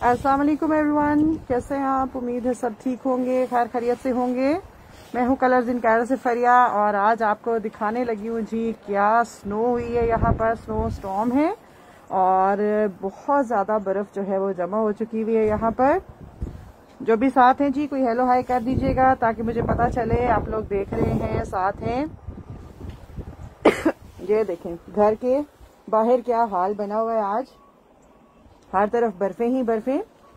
अस्सलाम वालेकुम एवरीवन, कैसे हैं आप? उम्मीद है सब ठीक होंगे, खैर खैरियत से होंगे। मैं हूं कलर्स इन कैरल से फरिया और आज आपको दिखाने लगी हूं जी क्या स्नो हुई है। यहाँ पर स्नो स्टॉर्म है और बहुत ज़्यादा बर्फ़ जो है वो जमा हो चुकी हुई है। यहाँ पर जो भी साथ हैं जी कोई हेलो हाई कर दीजिएगा ताकि मुझे पता चले आप लोग देख रहे हैं, साथ हैं। ये देखें घर के बाहर क्या हाल बना हुआ है। आज हर तरफ बर्फें ही बर्फें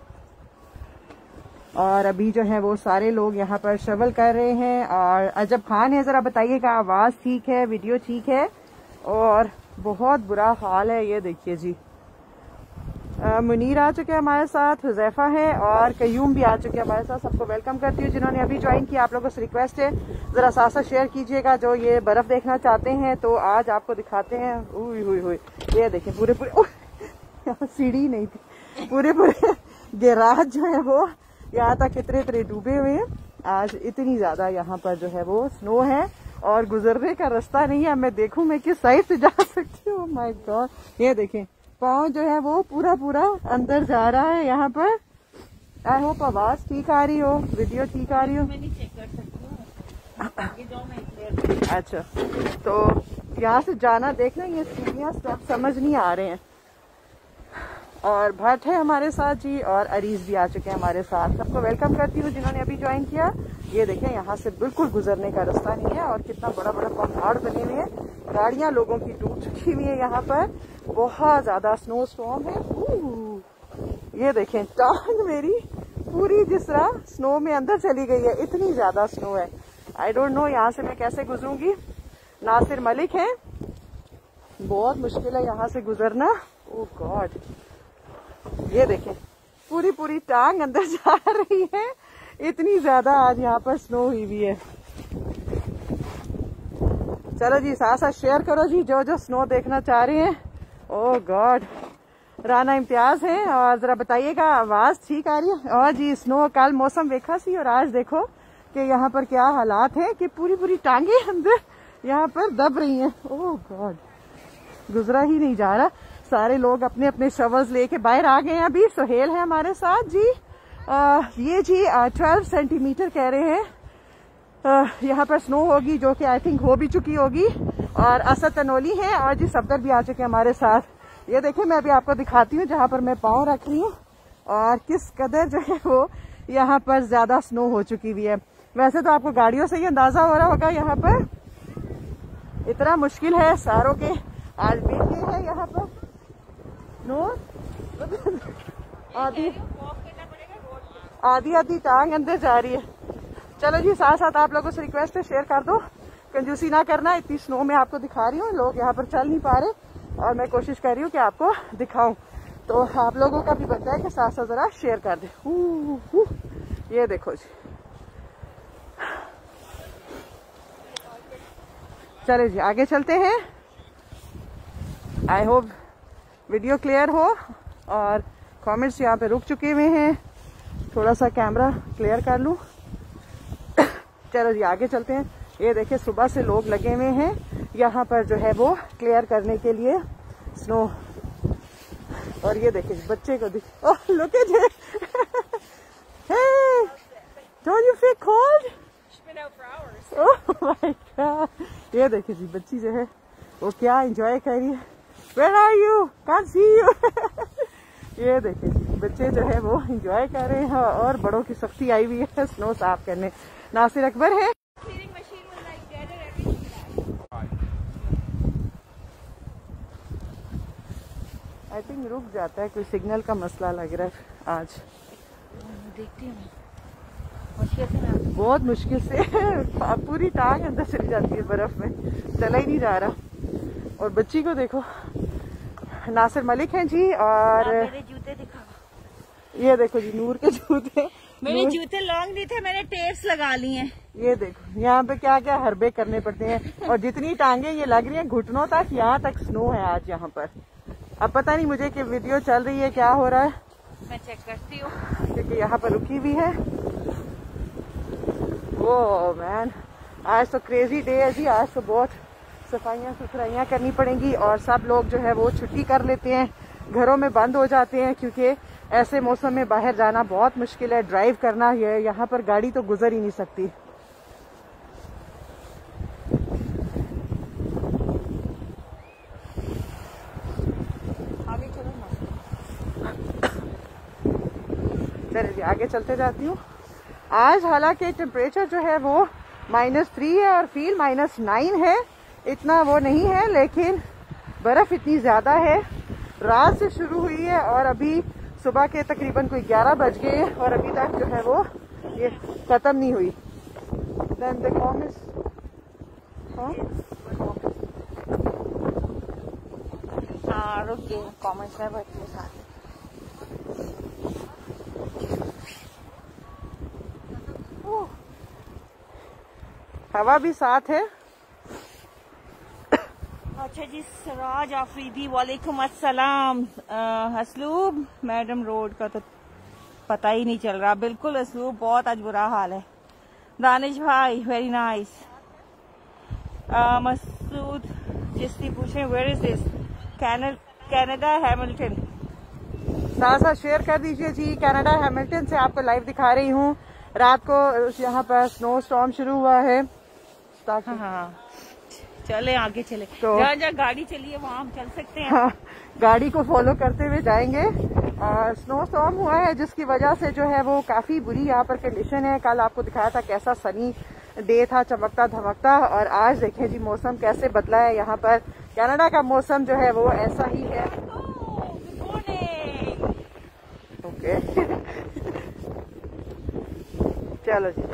और अभी जो है वो सारे लोग यहाँ पर शवल कर रहे हैं। और अजब खान है, जरा बताइएगा आवाज ठीक है, वीडियो ठीक है? और बहुत बुरा हाल है। ये देखिए जी मुनीर आ चुके हैं हमारे साथ, हुजैफा है और कयूम भी आ चुके हैं हमारे साथ। सबको वेलकम करती हूँ जिन्होंने अभी ज्वाइन किया। आप लोगों से रिक्वेस्ट है जरा साथ साथ शेयर कीजिएगा जो ये बर्फ देखना चाहते हैं। तो आज आपको दिखाते हैं। हुई हुई हुई ये देखें पूरे यहाँ सीढ़ी नहीं थी, पूरे गैराज जो है वो यहाँ तक इतने डूबे हुए हैं। आज इतनी ज्यादा यहाँ पर जो है वो स्नो है और गुजरने का रास्ता नहीं है। मैं देखूं मैं किस साइड से जा सकती हूँ। माय गॉड, ये देखें पाँव जो है वो पूरा अंदर जा रहा है यहाँ पर। आई होप आवाज ठीक आ रही हो, वीडियो ठीक आ रही हो। मैं नहीं चेक कर सकती हूँ। अच्छा, तो यहाँ से जाना देखना, ये सीढ़ियाँ स्टेप समझ नहीं आ रहे हैं। और भट्ट है हमारे साथ जी और अरीज भी आ चुके हैं हमारे साथ। सबको वेलकम करती हूँ जिन्होंने अभी ज्वाइन किया। ये देखें यहाँ से बिल्कुल गुजरने का रास्ता नहीं है और कितना बड़ा बड़ा पहाड़ बने हुए हैं। गाड़ियां लोगों की टूट चुकी हुई है। यहाँ पर बहुत ज्यादा स्नो स्टॉर्म है। ये देखें टांग मेरी पूरी जिस तरह स्नो में अंदर चली गई है, इतनी ज्यादा स्नो है। आई डोंट नो यहाँ से मैं कैसे गुजरूंगी। नासिर मलिक है, बहुत मुश्किल है यहाँ से गुजरना। ओह गॉड, ये देखें पूरी टांग अंदर जा रही है, इतनी ज्यादा आज यहाँ पर स्नो हुई हुई है। चलो जी साथ साथ शेयर करो जी जो जो स्नो देखना चाह रहे हैं। ओह गॉड, राना इम्तियाज है और जरा बताइएगा आवाज ठीक आ रही है। और जी स्नो कल मौसम देखा सी और आज देखो कि यहाँ पर क्या हालात है कि पूरी टांगे अंदर यहाँ पर दब रही हैं। ओह गॉड, गुजरा ही नहीं जा रहा। सारे लोग अपने अपने शवल्स लेके बाहर आ गए हैं। अभी सुहेल है हमारे साथ जी। ये जी 12 सेंटीमीटर कह रहे हैं यहाँ पर स्नो होगी, जो कि आई थिंक हो भी चुकी होगी। और असद तनोली है और जी सफदर भी आ चुके हैं हमारे साथ। ये देखिए मैं अभी आपको दिखाती हूँ जहाँ पर मैं पाँव रख रही हूँ और किस कदर जो है वो यहाँ पर ज्यादा स्नो हो चुकी हुई है। वैसे तो आपको गाड़ियों से ही अंदाजा हो रहा होगा यहाँ पर इतना मुश्किल है सारों के आज बीत गए हैं यहाँ पर नो आधी टांग अंदर जा रही है। चलो जी साथ साथ आप लोगों से रिक्वेस्ट है शेयर कर दो, कंजूसी ना करना। इतनी स्नो में आपको दिखा रही हूँ, लोग यहाँ पर चल नहीं पा रहे और मैं कोशिश कर रही हूँ कि आपको दिखाऊं। तो आप लोगों का भी बनता है कि साथ साथ जरा शेयर कर दे। ये देखो जी, चले जी आगे चलते हैं। आई होप वीडियो क्लियर हो और कमेंट्स यहाँ पे रुक चुके हुए हैं। थोड़ा सा कैमरा क्लियर कर लूं। चलो जी आगे चलते हैं। ये देखिए सुबह से लोग लगे हुए हैं यहाँ पर जो है वो क्लियर करने के लिए स्नो। और ये देखिए बच्चे को oh look at him, hey don't you feel cold? She's been out for hours. Oh my god, ये देखिए जी बच्ची जो है वो क्या एंजॉय कर रही है। Where are you? Can't see you. ये देखिए बच्चे जो है वो एंजॉय कर रहे हैं और बड़ों की सख्ती आई हुई है स्नो साफ करने। नासिर अकबर है। आई थिंक रुक जाता है, कोई सिग्नल का मसला लग रहा है आज। देखती हूँ मुश्किल से, बहुत मुश्किल से पूरी टांग अंदर चली जाती है बर्फ में, चला ही नहीं जा रहा। और बच्ची को देखो, नासिर मलिक हैं जी और मेरे जूते दिखाओ। ये देखो जी नूर के जूते। मेरे जूते लॉन्ग नहीं थे, मैंने टेप्स लगा ली हैं। ये देखो यहाँ पे क्या क्या हरबे करने पड़ते हैं और जितनी टांगे ये लग रही हैं घुटनों तक, यहाँ तक स्नो है आज यहाँ पर। अब पता नहीं मुझे कि वीडियो चल रही है क्या हो रहा है, मैं चेक करती हूँ क्योंकि यहाँ पर रुकी हुई है। ओह मैन, आज तो क्रेजी डे है जी। आज तो बहुत सफाइयाँ सुथराइयाँ करनी पड़ेंगी और सब लोग जो है वो छुट्टी कर लेते हैं, घरों में बंद हो जाते हैं क्योंकि ऐसे मौसम में बाहर जाना बहुत मुश्किल है, ड्राइव करना है, यहाँ पर गाड़ी तो गुजर ही नहीं सकती। आगे चलो ना। चलिए आगे चलते जाती हूँ। आज हालांकि टेम्परेचर जो है वो -3 है और फील -9 है, इतना वो नहीं है, लेकिन बर्फ इतनी ज्यादा है। रात से शुरू हुई है और अभी सुबह के तकरीबन कोई 11 बज गए और अभी तक जो है वो ये खत्म नहीं हुई। Then the comments, हाँ रुक गए, कॉमेंट्स में बैठे साथ। हवा भी साथ है। अच्छा जी, सराज आफरीदी, वालेकुम अस्सलाम। असलूब मैडम रोड का तो पता ही नहीं चल रहा। बिल्कुल असलूब, बहुत आज बुरा हाल है। दानिश भाई वेरी नाइस। मसूद जिसकी पूछे where is this, Canada Hamilton. साथ साथ शेयर कर दीजिए जी। कनाडा हैमिल्टन से आपको लाइव दिखा रही हूँ। रात को यहाँ पर स्नो स्टॉर्म शुरू हुआ है। हाँ चले आगे चले, तो जहाँ जहाँ गाड़ी चली है वहाँ हम चल सकते हैं। हाँ, गाड़ी को फॉलो करते हुए जाएंगे। और स्नो स्टॉर्म हुआ है जिसकी वजह से जो है वो काफी बुरी यहाँ पर कंडीशन है। कल आपको दिखाया था कैसा सनी डे था, चमकता धमकता, और आज देखें जी मौसम कैसे बदला है। यहाँ पर कनाडा का मौसम जो है वो ऐसा ही है। ओके चलो जी,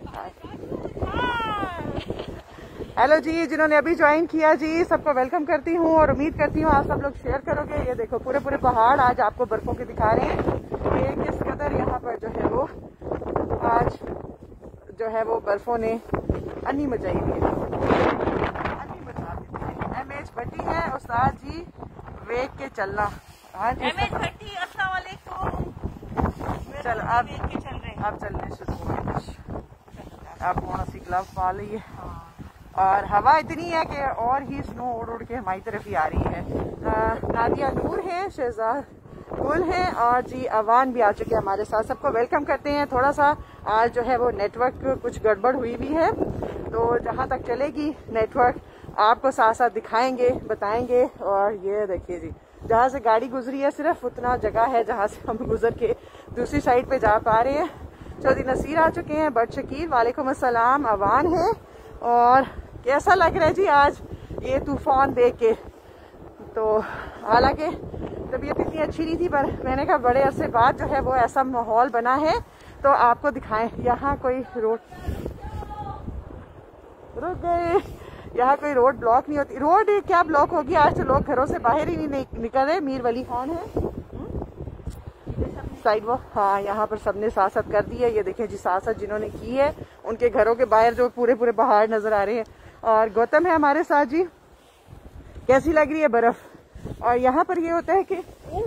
हेलो जी, जिन्होंने अभी ज्वाइन किया जी सबको वेलकम करती हूँ और उम्मीद करती हूँ आप सब लोग शेयर करोगे। ये देखो पूरे पूरे पहाड़ आज आपको बर्फों के दिखा रहे हैं कि किस कदर यहाँ पर जो है वो आज जो है वो बर्फों ने अन्नी मचाई हुई है, अन्नी मचा दी है। एमएच भट्टी है उस्ताद जी, वेग के चलना। हाँ जी एमएच भट्टी, अस्सलाम वालेकुम। चलो अब चलने शुरू हो गए। आप कौन सी ग्लव पा ली है और हवा इतनी है कि और ही स्नो उड़ उड़ के हमारी तरफ ही आ रही है। नादिया नूर है, शहजाद गुल है और जी अवान भी आ चुके हैं हमारे साथ। सबको वेलकम करते हैं। थोड़ा सा आज जो है वो नेटवर्क कुछ गड़बड़ हुई भी है, तो जहाँ तक चलेगी नेटवर्क आपको साथ साथ दिखाएंगे, बताएंगे। और ये देखिए जी, जहाँ से गाड़ी गुजरी है सिर्फ उतना जगह है जहाँ से हम गुजर के दूसरी साइड पे जा पा रहे हैं। चौधरी नसीर आ चुके हैं, बट शकील वालेकुम अस्सलाम, अवान है। और कैसा लग रहा है जी आज ये तूफान देख के? तो हालांकि तबीयत इतनी अच्छी नहीं थी, पर मैंने कहा बड़े अरसे बाद जो है वो ऐसा माहौल बना है तो आपको दिखाएं। यहाँ कोई रोड रुक गए, यहाँ कोई रोड ब्लॉक नहीं होती। रोड क्या ब्लॉक होगी, आज तो लोग घरों से बाहर ही नहीं निकल रहे। मीर वली खान है साइड वो, हाँ यहाँ पर सबने साथ साथ कर दी है। ये देखें जी साथ साथ जिन्होंने की है उनके घरों के बाहर जो पूरे पूरे पहाड़ नजर आ रहे हैं। और गौतम है हमारे साथ जी। कैसी लग रही है बर्फ? और यहाँ पर ये होता है कि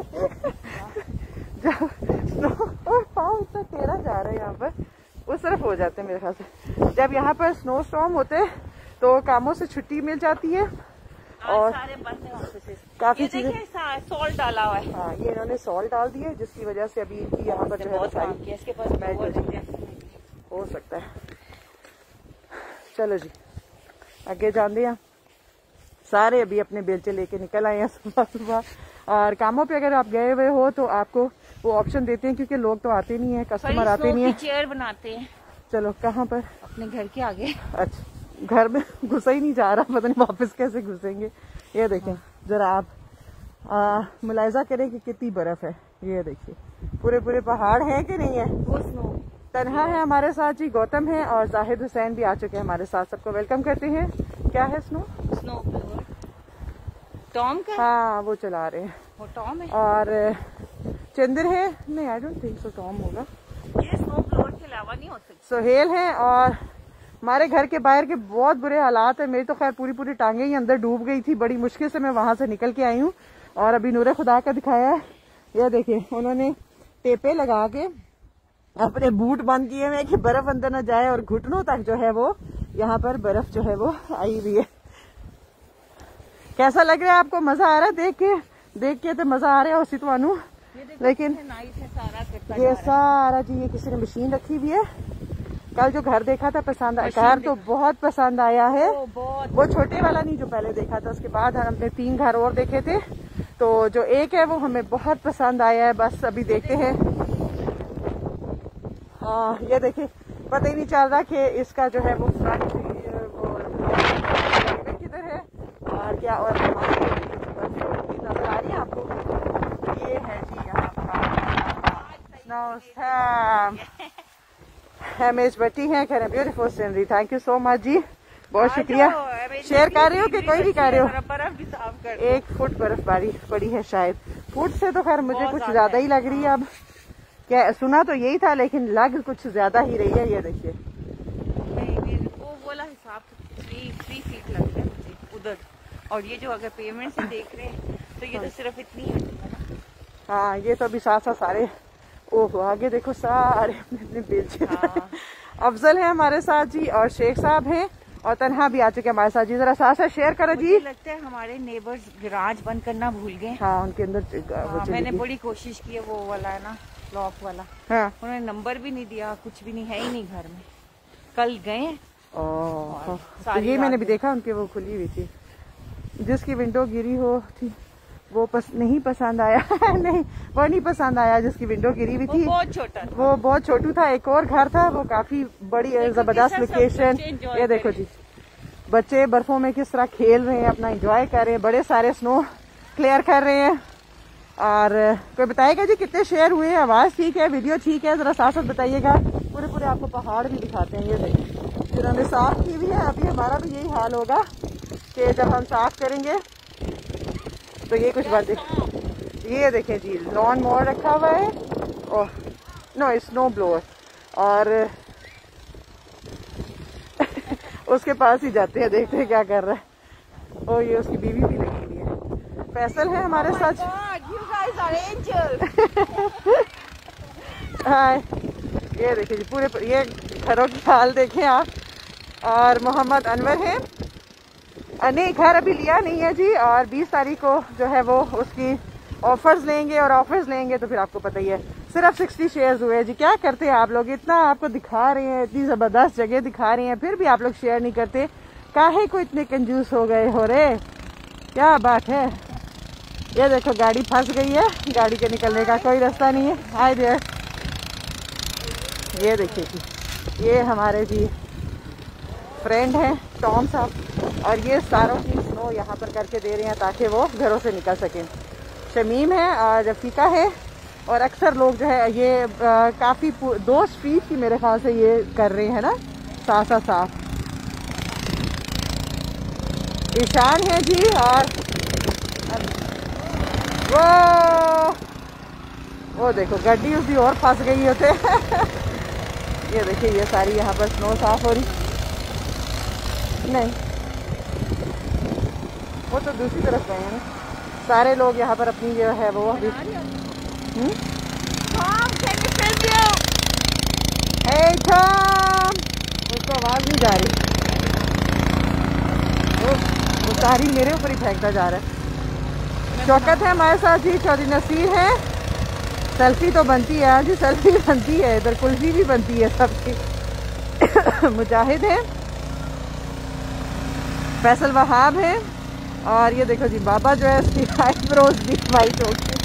पाँव इतना टेढ़ा जा रहा है यहाँ पर, उस तरफ हो जाते हैं मेरे ख्याल से। जब यहाँ पर स्नो स्टॉर्म होते हैं तो कामों से छुट्टी मिल जाती है और सारे बंद हैं ऑफिसेस। काफी चीजें सॉल्ट डाला हुआ है। हाँ, ये इन्होंने सॉल्ट डाल दिया जिसकी वजह से अभी इनकी यहाँ पर जो है सारी इसके पास हो सकता है। चलो जी आगे जाते हैं। सारे अभी अपने बेलचे लेके निकल आए हैं सुबह सुबह। और कामों पे अगर आप गए हुए हो तो आपको वो ऑप्शन देते हैं, क्योंकि लोग तो आते नहीं है, कस्टमर आते नहीं है। चेयर बनाते हैं। चलो कहाँ पर? अपने घर के आगे। अच्छा, घर में घुसा ही नहीं जा रहा, पता नहीं वापस कैसे घुसेंगे। ये देखें जरा आप मुलायजा करें कि कितनी बर्फ है। ये देखिए पूरे पूरे पहाड़ है कि नहीं है। वो स्नो तन्हा है हमारे साथ जी, गौतम है और जाहिद हुसैन भी आ चुके हैं हमारे साथ। सबको वेलकम करते हैं। क्या है स्नो? स्नो टॉम का? हाँ वो चला रहे हैं, वो टॉम है। और चंद्र है, नहीं I don't think so Tom होगा। ये स्नो फ्लोर के अलावा नहीं हो सकती। सोहेल है। और हमारे घर के बाहर के बहुत बुरे हालात है। मेरी तो खैर पूरी पूरी टांगे ही अंदर डूब गई थी, बड़ी मुश्किल से मैं वहां से निकल के आई हूँ। और अभी नूरे खुदा का दिखाया है, यह देखिए उन्होंने टेपे लगा के अपने बूट बंद किए हुए कि बर्फ अंदर न जाए, और घुटनों तक जो है वो यहाँ पर बर्फ जो है वो आई हुई है। कैसा लग रहा है आपको? मजा आ रहा है देख के? देख के तो मजा आ रहा है उसी। तो लेकिन ये सारा जी ये किसी ने मशीन रखी हुई है। कल जो घर देखा था पसंद आया, घर तो बहुत पसंद आया है। वो छोटे वाला नहीं जो पहले देखा था, उसके बाद हमने 3 घर और देखे थे, तो जो एक है वो हमें बहुत पसंद आया है। बस अभी देखते हैं। हाँ ये देखिए, पता ही नहीं चल रहा कि इसका जो है वो फ्रंट किधर है और क्या। और नजर आ रही है आपको, ये है जी यहाँ पर बटी है। खैर beautiful scenery, thank you so much जी, बहुत शुक्रिया। शेयर कर रहे हो कि कोई भी कर रहे हो? बर्फ भी साफ कर 1 फुट बर्फबारी पड़ी है शायद। फुट से तो खैर मुझे कुछ ज्यादा ही लग रही है। अब क्या सुना तो यही था, लेकिन लग कुछ ज्यादा ही रही है। ये देखिए वो बोला हिसाब 3 फीट लग रहा है मुझे उधर, और ये जो अगर पेमेंट से देख रहे हैं तो ये तो सिर्फ इतनी है ना। हाँ ये तो अभी साथ सारे, ओहो आगे देखो सारे अपने बेच। अफजल है हमारे साथ जी, और शेख साहब हैं, और तन्हा भी आ चुके हैं हमारे साथ जी। जरा साथ शेयर करो जी। लगता है हमारे नेबर्स गैराज बंद करना भूल गए। हाँ उनके अंदर मैंने बड़ी कोशिश की है, वो वाला है ना लॉक वाला। हाँ उन्होंने नंबर भी नहीं दिया, कुछ भी नहीं है ही नहीं घर में। कल गए तो ये मैंने भी देखा, उनकी वो खुली हुई थी। जिसकी विंडो गिरी हो थी वो नहीं पसंद आया। नहीं वो नहीं पसंद आया जिसकी विंडो गिरी हुई थी। वो बहुत छोटू था। एक और घर था, वो काफी बड़ी जबरदस्त लोकेशन। ये देखो जी, बच्चे बर्फों में किस तरह खेल रहे हैं, अपना एंजॉय कर रहे हैं, बड़े सारे स्नो क्लियर कर रहे हैं। और कोई बताएगा जी कितने शेयर हुए? आवाज ठीक है, वीडियो ठीक है? जरा साथ साथ बताइएगा। पूरे आपको पहाड़ भी दिखाते हैं। ये देखिए जिन्होंने साफ की हुई है। अभी हमारा भी यही हाल होगा कि जब हम साफ करेंगे तो ये कुछ बातें। ये देखें जी, लॉन मोवर रखा हुआ है, और नो स्नो ब्लोअर, और उसके पास ही जाते हैं, देखते हैं क्या कर रहा है। और ये उसकी बीवी भी लगी हुई है। फैसल है हमारे साथ। हाय ये देखिए जी, पूरे ये घरों की हाल देखें आप। और मोहम्मद अनवर है, नहीं घर अभी लिया नहीं है जी, और 20 तारीख को जो है वो उसकी ऑफर्स लेंगे, और ऑफर्स लेंगे तो फिर आपको पता ही है। सिर्फ 60 शेयर्स हुए जी। क्या करते हैं आप लोग, इतना आपको दिखा रहे हैं, इतनी जबरदस्त जगह दिखा रहे हैं, फिर भी आप लोग शेयर नहीं करते। काहे को इतने कंजूस हो गए हो रे, क्या बात है। ये देखो गाड़ी फंस गई है, गाड़ी के निकलने का कोई रास्ता नहीं है। हाय देयर, ये देखिए जी, ये हमारे जी फ्रेंड हैं टॉम साहब, और ये सारों की स्नो यहाँ पर करके दे रहे हैं ताकि वो घरों से निकल सकें। शमीम है और रफीका है, और अक्सर लोग जो है ये काफ़ी 2 स्ट्रीट की मेरे ख्याल से ये कर रहे हैं ना साफ। ईशान है जी, और वो देखो गड्डी उसकी और फंस गई होते। ये देखिए ये सारी यहाँ पर स्नो साफ हो रही। नहीं वो तो दूसरी तरफ गए हैं ना सारे लोग यहाँ पर अपनी जो है वो अभी। उसको आवाज नहीं जा रही, वो सारी मेरे ऊपर ही फेंकता जा रहा है। शौकत है हमारे साथ जी, चौधरी नसीर है। सेल्फी तो बनती है जी, सेल्फी बनती है, इधर कुल्फी भी बनती है सबकी। मुजाहिद है, फैसल वहाब है, और ये देखो जी बाबा जो है उसकी आईब्रोज भी वाइट हो गई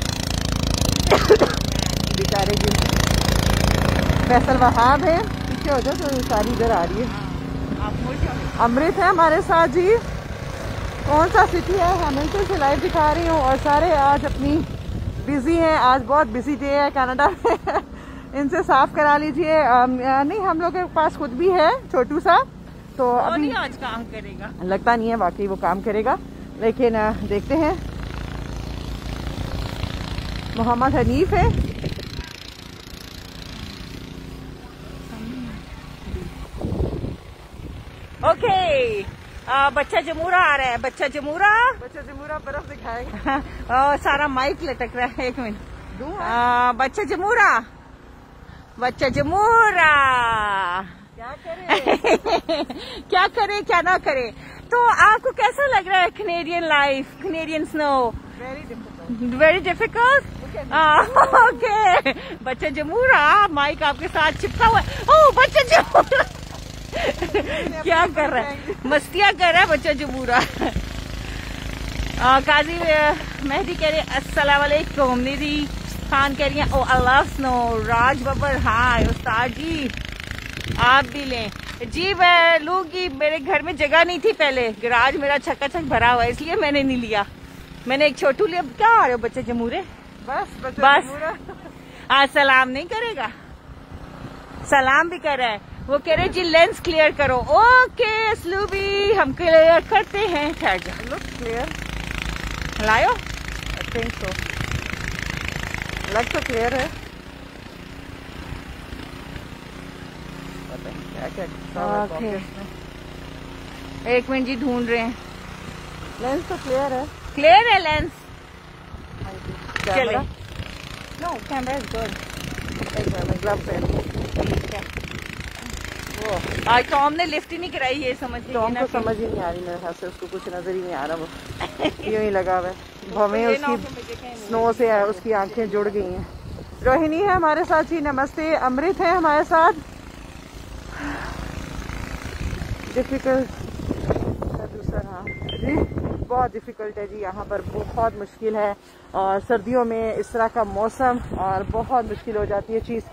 बेचारे जी। फैसल वहाब है, पीछे हो जाओ तो सारी इधर आ रही है। अमृत है हमारे साथ जी। कौन सा सिटी है, हैमिल्टन से लाइव दिखा रही हूँ, और सारे आज अपनी बिजी हैं। आज बहुत बिजी डे है कनाडा में। इनसे साफ करा लीजिए। नहीं हम लोग के पास खुद भी है छोटू सा, तो अभी आज काम करेगा लगता नहीं है, वाकई वो काम करेगा, लेकिन देखते हैं। मोहम्मद हनीफ है, ओके। बच्चा जमूरा आ रहा है, बच्चा जमूरा बर्फ दिखाएगा। सारा माइक लटक रहा है, 1 मिनट। बच्चा जमूरा क्या करे क्या करे क्या ना करे। तो आपको कैसा लग रहा है Canadian life, Canadian snow? Very difficult. Very difficult. Okay बच्चा जमूरा, माइक आपके साथ चिपका हुआ है। ओह बच्चा जमूरा क्या कर रहा है, मस्तियाँ कर रहा है बच्चा जमूरा। काजी मेहदी कह रही है अस्सलाम वालेकुम, निधि खान कह रही है ओ अल्लाह स्नो, राज बब्बर हाय, उस्ताद जी आप भी लें जी। मैं लूंगी, मेरे घर में जगह नहीं थी पहले, गराज मेरा छक्का भरा हुआ है इसलिए मैंने नहीं लिया, मैंने एक छोटू लिया। क्या आ रहे हो बच्चे जमूरे, बस आज सलाम नहीं करेगा, सलाम भी कर रहा है। वो कह रहे जी लेंस क्लियर करो। ओके असलूबी हम क्लियर करते हैं, ठहर जा। लुक क्लियर लायो, आई थिंक सो, लग तो क्लियर है। ओके एक मिनट जी ढूंढ रहे हैं, लेंस तो क्लियर है, क्लियर है लेंस। चले camera no camera is good. एक मिनट ग्लव पहन। वो आज टॉम ने लिफ्ट ही नहीं कराई, ये समझ टॉम को समझ ही नहीं आ रही मेरे ख्याल से, उसको कुछ नजर ही नहीं आ रहा, वो यूं ही लगा हुआ है। हमें उसकी स्नो से उसकी आंखें जुड़ गई हैं। रोहिणी है हमारे साथ जी, नमस्ते। अमृत है हमारे साथ। डिफिकल्ट दूसरा, हाँ जी बहुत डिफिकल्ट है जी, यहाँ पर बहुत मुश्किल है, और सर्दियों में इस तरह का मौसम और बहुत मुश्किल हो जाती है चीज़।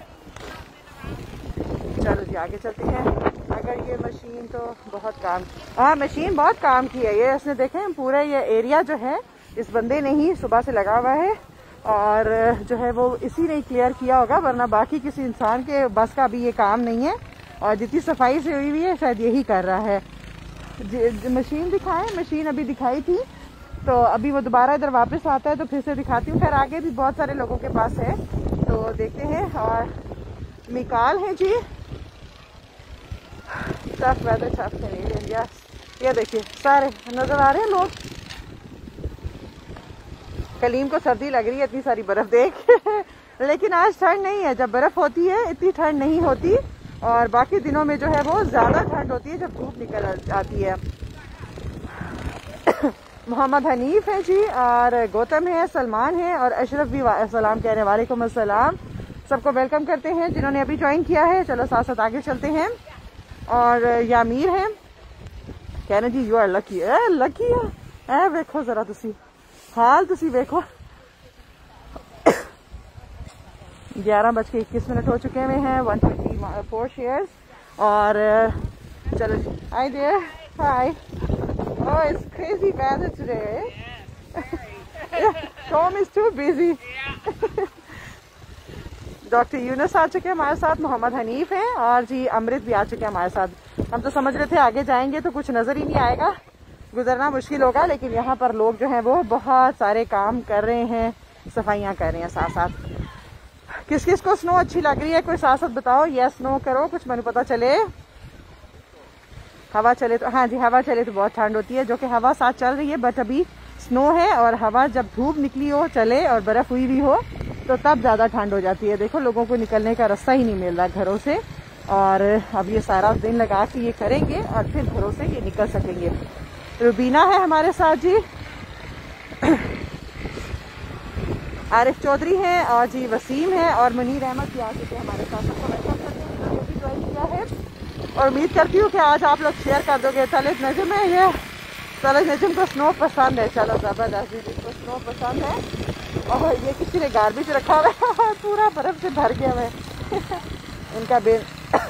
चलो जी आगे चलते हैं। अगर ये मशीन तो बहुत काम, हाँ मशीन बहुत काम की है ये, इसने देखे पूरा ये एरिया जो है इस बंदे ने ही सुबह से लगा हुआ है, और जो है वो इसी ने क्लियर किया होगा, वरना बाकी किसी इंसान के बस का भी ये काम नहीं है। और जितनी सफाई से हुई हुई है शायद यही कर रहा है। मशीन दिखाएं, मशीन अभी दिखाई थी, तो अभी वो दोबारा इधर वापस आता है तो फिर से दिखाती हूँ। खैर आगे भी बहुत सारे लोगों के पास है तो देखते हैं। और मिकाल है जी, tough weather tough Canadian, yes ये देखिए सारे नजर आ रहे हैं लोग। कलीम को सर्दी लग रही है इतनी सारी बर्फ देख लेकिन आज ठंड नहीं है, जब बर्फ होती है इतनी ठंड नहीं होती, और बाकी दिनों में जो है वो ज्यादा ठंड होती है जब धूप निकल आती है। मोहम्मद हनीफ है जी, और गौतम है, सलमान है, और अशरफ भी सलाम कह रहे हैं। वालेकुम अस्सलाम, सबको वेलकम करते हैं जिन्होंने अभी ज्वाइन किया है। चलो साथ साथ आगे चलते हैं। और यामीर है, कह रहे जी यू आर लकी, लकी है वेखो जरा तुसी हाल, तुसी वेखो 11:21 हो चुके हुए हैं, 124 शेयर्स। और चलो जी, hi there, hi. Oh it's crazy weather today, Tom is too busy. Doctor Yunus आ चुके हैं हमारे साथ, मोहम्मद हनीफ हैं, और जी अमृत भी आ चुके हैं हमारे साथ। हम तो समझ रहे थे आगे जाएंगे तो कुछ नजर ही नहीं आएगा, गुजरना मुश्किल होगा, लेकिन यहाँ पर लोग जो हैं वो बहुत सारे काम कर रहे हैं, सफाइयाँ कर रहे हैं साथ साथ। किस किस को स्नो अच्छी लग रही है कोई साथ साथ बताओ, यस नो करो, कुछ मैंने पता चले। हवा चले तो, हाँ जी हवा चले तो बहुत ठंड होती है, जो कि हवा साथ चल रही है, बट अभी स्नो है, और हवा जब धूप निकली हो चले और बर्फ हुई भी हो तो तब ज्यादा ठंड हो जाती है। देखो लोगों को निकलने का रास्ता ही नहीं मिल रहा घरों से, और अब ये सारा दिन लगा के ये करेंगे और फिर घरों से ये निकल सकेंगे। रुबीना है हमारे साथ जी, आरिफ चौधरी हैं, और जी वसीम है, और मुनीर अहमद भी आ चुके हैं हमारे साथ। सबको वेलकम करते हैं जो भी ज्वाइन किया है, और उम्मीद करती हूँ कि आज आप लोग शेयर कर दोगे। तलत नजम है ये, तलत नजम को स्नो पसंद है, चलो जबरदस्त, जिसको स्नो पसंद है। और ये किसी ने गार्बेज रखा हुआ है पूरा बर्फ से भर गया है इनका बिल।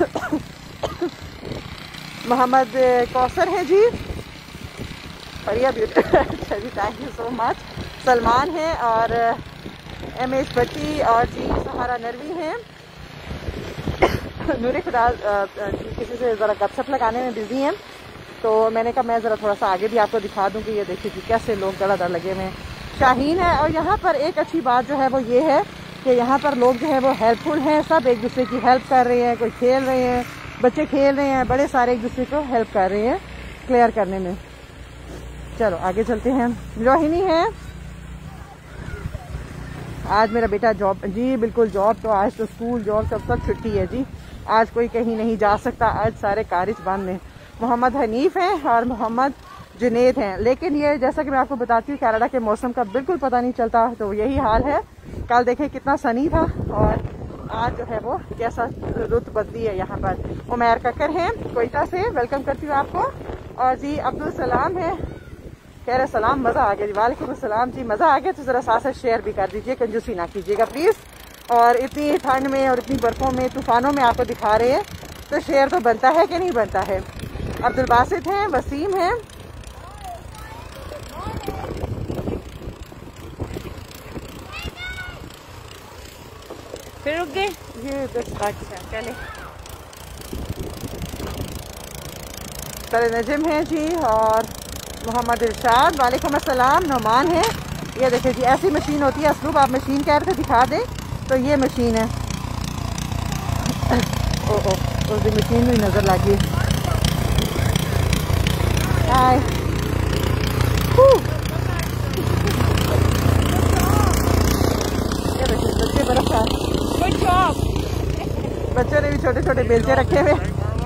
मोहम्मद कौसर है जी, बढ़िया ब्यूटी, अच्छा जी thank you so much. Salman है, और MS भट्टी, और जी सहारा नरवी हैं। नूरे खुदा किसी से ज़रा गपशप लगाने में बिजी हैं, तो मैंने कहा मैं ज़रा थोड़ा सा आगे भी आपको दिखा दूं कि ये देखिए कि कैसे लोग दड़ा लगे हुए हैं। शाहीन है, और यहाँ पर एक अच्छी बात जो है वो ये है कि यहाँ पर लोग जो है वो हेल्पफुल हैं, सब एक दूसरे की हेल्प कर रहे हैं, कोई खेल रहे हैं, बच्चे खेल रहे हैं, बड़े सारे एक दूसरे को हेल्प कर रहे हैं क्लियर करने में। चलो आगे चलते हैं। रोहिणी है, आज मेरा बेटा जॉब, जी बिल्कुल जॉब, तो आज तो स्कूल जॉब सब छुट्टी है जी, आज कोई कहीं नहीं जा सकता, आज सारे कारिज बंद हैं। मोहम्मद हनीफ हैं, और मोहम्मद जुनेद हैं। लेकिन ये जैसा कि मैं आपको बताती हूँ कनाडा के मौसम का बिल्कुल पता नहीं चलता, तो यही हाल है। कल देखें कितना सनी था और आज जो है वो कैसा रुत बदली है यहाँ पर। उमैर कक्कर हैं कोयटा से, वेलकम करती हूँ आपको। और जी अब्दुल सलाम है, कह रहे सलाम मज़ा आ गया जी। वालेकुम सलाम जी, मज़ा आ गया तो ज़रा साथ साथ शेयर भी कर दीजिए, कंजूसी ना कीजिएगा प्लीज़। और इतनी ठंड में और इतनी बर्फ़ों में तूफ़ानों में आपको दिखा रहे हैं तो शेयर तो बनता है कि नहीं बनता है। अब्दुल बासित हैं, वसीम हैं। फिर रुक गए ये चले। सर नजम है जी और मोहम्मद इरशाद, वालेकुम अस्सलाम। नौमान है। ये देखिए जी ऐसी मशीन होती है असलूब, आप मशीन कह रहे थे दिखा दे तो ये मशीन है। ओ उस मशीन में नजर लगी। हाय ये देखिए बच्चे बर्फ का, गुड जॉब। बच्चों ने भी छोटे छोटे बेलचे रखे हुए।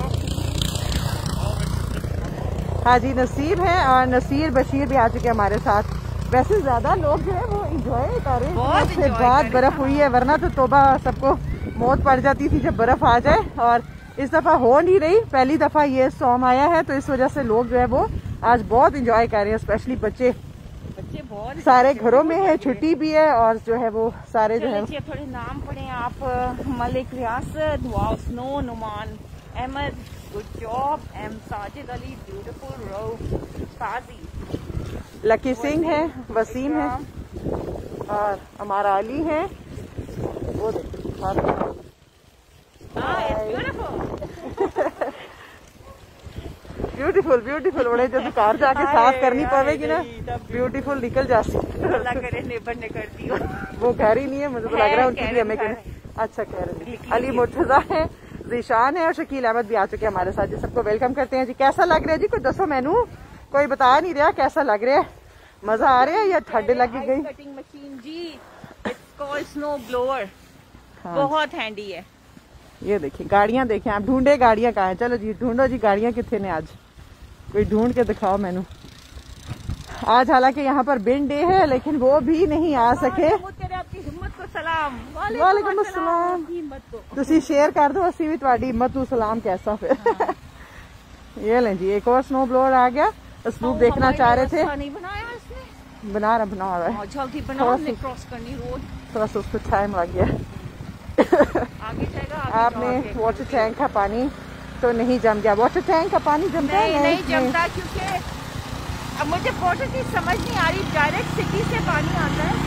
हाँ जी नसीब है और नसीर बशीर भी आ चुके हैं हमारे साथ। वैसे ज्यादा लोग जो है वो इंजॉय कर रहे हैं, उससे बाद बर्फ हुई है, वरना तो तोबा सबको मौत पड़ जाती थी जब बर्फ आ जाए। और इस दफा हो नहीं रही, पहली दफा ये स्टॉर्म आया है तो इस वजह से लोग जो है वो आज बहुत इंजॉय कर रहे हैं, स्पेशली बच्चे बहुत सारे घरों में है, छुट्टी भी है और जो है वो सारे जो है। थोड़े नाम पढ़े आप। Malik Riyasat, wow snow, Numan Ahmed, good job, M Sajid Ali, beautiful, रो काजी, लकी सिंह है, वसीम है और हमारा अली है। वो देखिए ब्यूटीफुल ब्यूटीफुल बड़े जो कार जाके साफ करनी पड़ेगी ना, ब्यूटीफुल निकल जाती। अल्लाह करे नेबर ने कर दी वो घर ही नहीं है, मुझे तो लग रहा है उनकी भी हमें अच्छा कह रहे हैं। अली मुर्तजा है, जीशान है और शकील अहमद भी आ चुके हैं हमारे साथ जी। सबको वेलकम करते हैं जी। कैसा लग रहा है जी, कुछ दसो मैनू, कोई बता नहीं रहा कैसा लग रहा है, मजा आ रहा है या ठंड लगी गई? कटिंग मशीन जी, इट्स कॉल्ड स्नो ब्लोअर, बहुत हैंडी है। ये देखिए गाड़ियां देखें आप, ढूंढे गाड़ियां कहाँ है, चलो जी ढूंढो जी गाड़ियां कितने ने, आज कोई ढूंढ के दिखाओ मैनू। आज हालांकि यहाँ पर बिन डे है लेकिन वो भी नहीं आ सके। वालेकुम अस्सलाम, तुसी शेयर कर दो, असी भी तुहाडी हिम्मत नू सलाम कैसा फिर। ये लें जी एक और स्नो ब्लोअर आ गया। असलूब देखना चाह रहे थे, बना रहा है, जल्दी बनाओ, क्रॉस करनी रोड, थोड़ा सा उसको टाइम लग गया। आगे जाएगा, आपने वाटर टैंक का पानी तो नहीं जम गया? वाटर टैंक का पानी जमता है? नहीं जमता, क्योंकि अब मुझे वाटर की समझ नहीं आ रही, डायरेक्ट सिटी से पानी आता है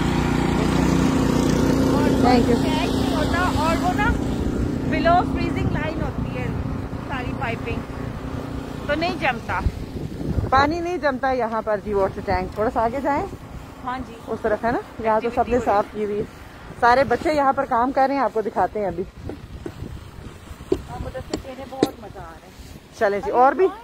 थैंक यू होता, और वो ना बिलो फ्रीजिंग लाइन होती है सारी पाइपिंग, तो नहीं जमता, पानी नहीं जमता यहाँ पर जी। वाटर टैंक थोड़ा सा आगे जाएं, हाँ जी उस तरफ है ना, यहाँ तो सबने साफ की हुई है। सारे बच्चे यहाँ पर काम कर रहे हैं, आपको दिखाते हैं अभी। बहुत मजा आ रहा है। चले जी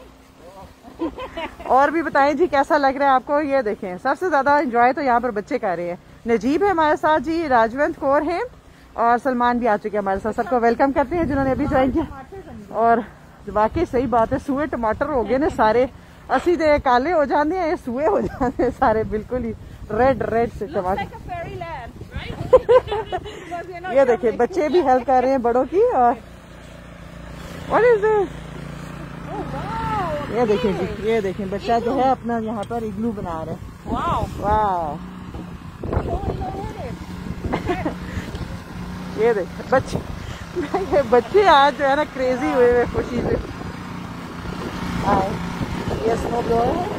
और भी बताएं जी कैसा लग रहा है आपको। ये देखें सबसे ज्यादा एंजॉय तो यहाँ पर बच्चे कर रहे हैं। नजीब है हमारे साथ जी, राजवंत कौर हैं और सलमान भी आ चुके हैं हमारे साथ। सबको वेलकम करते हैं जिन्होंने अभी ज्वाइन किया। और वाकई सही बात है, सूए टमाटर हो गए ने सारे, असी दे काले हो जाते हैं, ये सूए हो जाते हैं सारे, बिल्कुल ही रेड से टमाटर। ये देखिए बच्चे भी हेल्प कर रहे हैं बड़ों की। और व्हाट इज दिस? ये देखिए जी, ये देखिए बच्चा जो है अपना यहाँ पर इग्लू बना रहा है। वाह ये देखिए बच्चे आज जो है ना क्रेजी हुए हुए खुशी से। ये स्नो ब्लोअर है।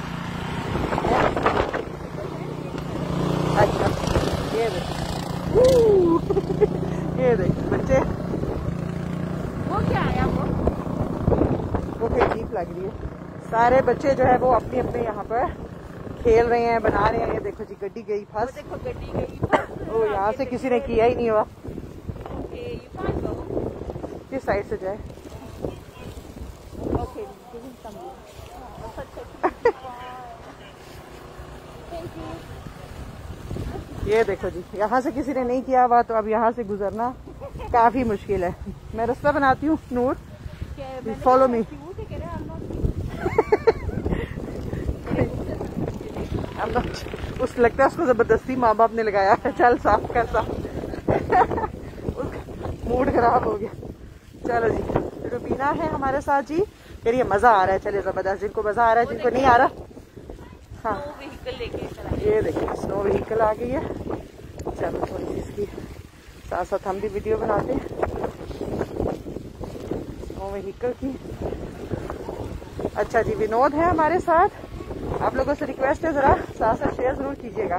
अच्छा ये देखिए ये देखिए बच्चे, वो क्या आया, वो कोई जीप लग रही है। सारे बच्चे जो है वो अपने अपने यहाँ पर खेल रहे हैं, बना रहे हैं। ये देखो जी गड्डी गई फंस, देखो गड्डी गई, ओ यहाँ से किसी ने किया ही नहीं हुआ। किस साइड से जाए? ये देखो जी यहाँ से किसी ने नहीं किया हुआ, तो अब यहाँ से गुजरना काफी मुश्किल है। मैं रास्ता बनाती हूँ, नूर फॉलो मी। उस लगता है उसको जबरदस्ती माँ बाप ने लगाया है, चल साफ कर साफ। मूड खराब हो गया। चलो जी, रुबीना है हमारे साथ जी। फिर ये मजा आ रहा है, चले जबरदस्त। जिनको मजा आ रहा है, जिनको नहीं आ रहा, हाँ ये देखिए स्नो व्हीकल आ गई है। चलो थोड़ी सी इसकी साथ साथ हम भी वीडियो बनाते हैं स्नो व्हीकल की। अच्छा जी, विनोद है हमारे साथ। आप लोगों से रिक्वेस्ट है जरा साथ साथ शेयर जरूर कीजिएगा।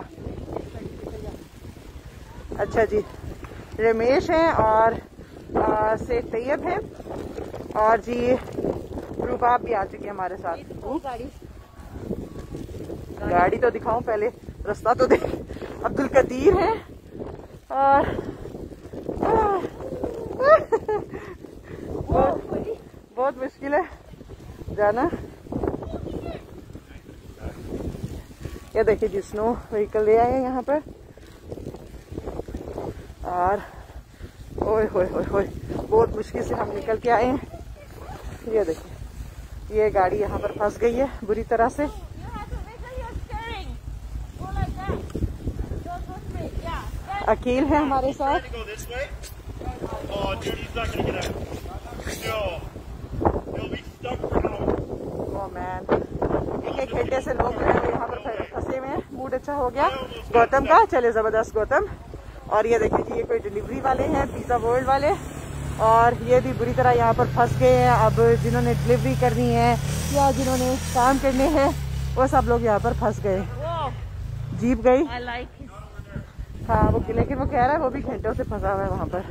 अच्छा जी, रमेश है और शेख तैयब है और जी रूबाब भी आ चुके हैं हमारे साथ। गाड़ी तो दिखाऊं पहले, रास्ता तो देख। अब्दुल कदीर है और बहुत मुश्किल है जाना। ये देखिए जी, स्नो व्हीकल ले आए हैं यहाँ पर और ओए होए होए होए बहुत मुश्किल से हम निकल के आए हैं। ये देखिए ये गाड़ी यहाँ पर फंस गई है बुरी तरह से। अकील है हमारे साथ। ओह मैन, एक घंटे से लोग यहाँ पर फंसे हुए हैं। मूड अच्छा हो गया गौतम का। चले जबरदस्त गौतम। और ये देखिए जी, ये कोई डिलीवरी वाले हैं, पिज्जा वर्ल्ड वाले, और ये भी बुरी तरह यहाँ पर फंस गए हैं। अब जिन्होंने डिलीवरी करनी है या जिन्होंने काम करने हैं वो सब लोग यहाँ पर फंस गए। जीप गई। हाँ वो, लेकिन वो कह रहा है वो भी घंटों से फंसा हुआ है वहाँ पर।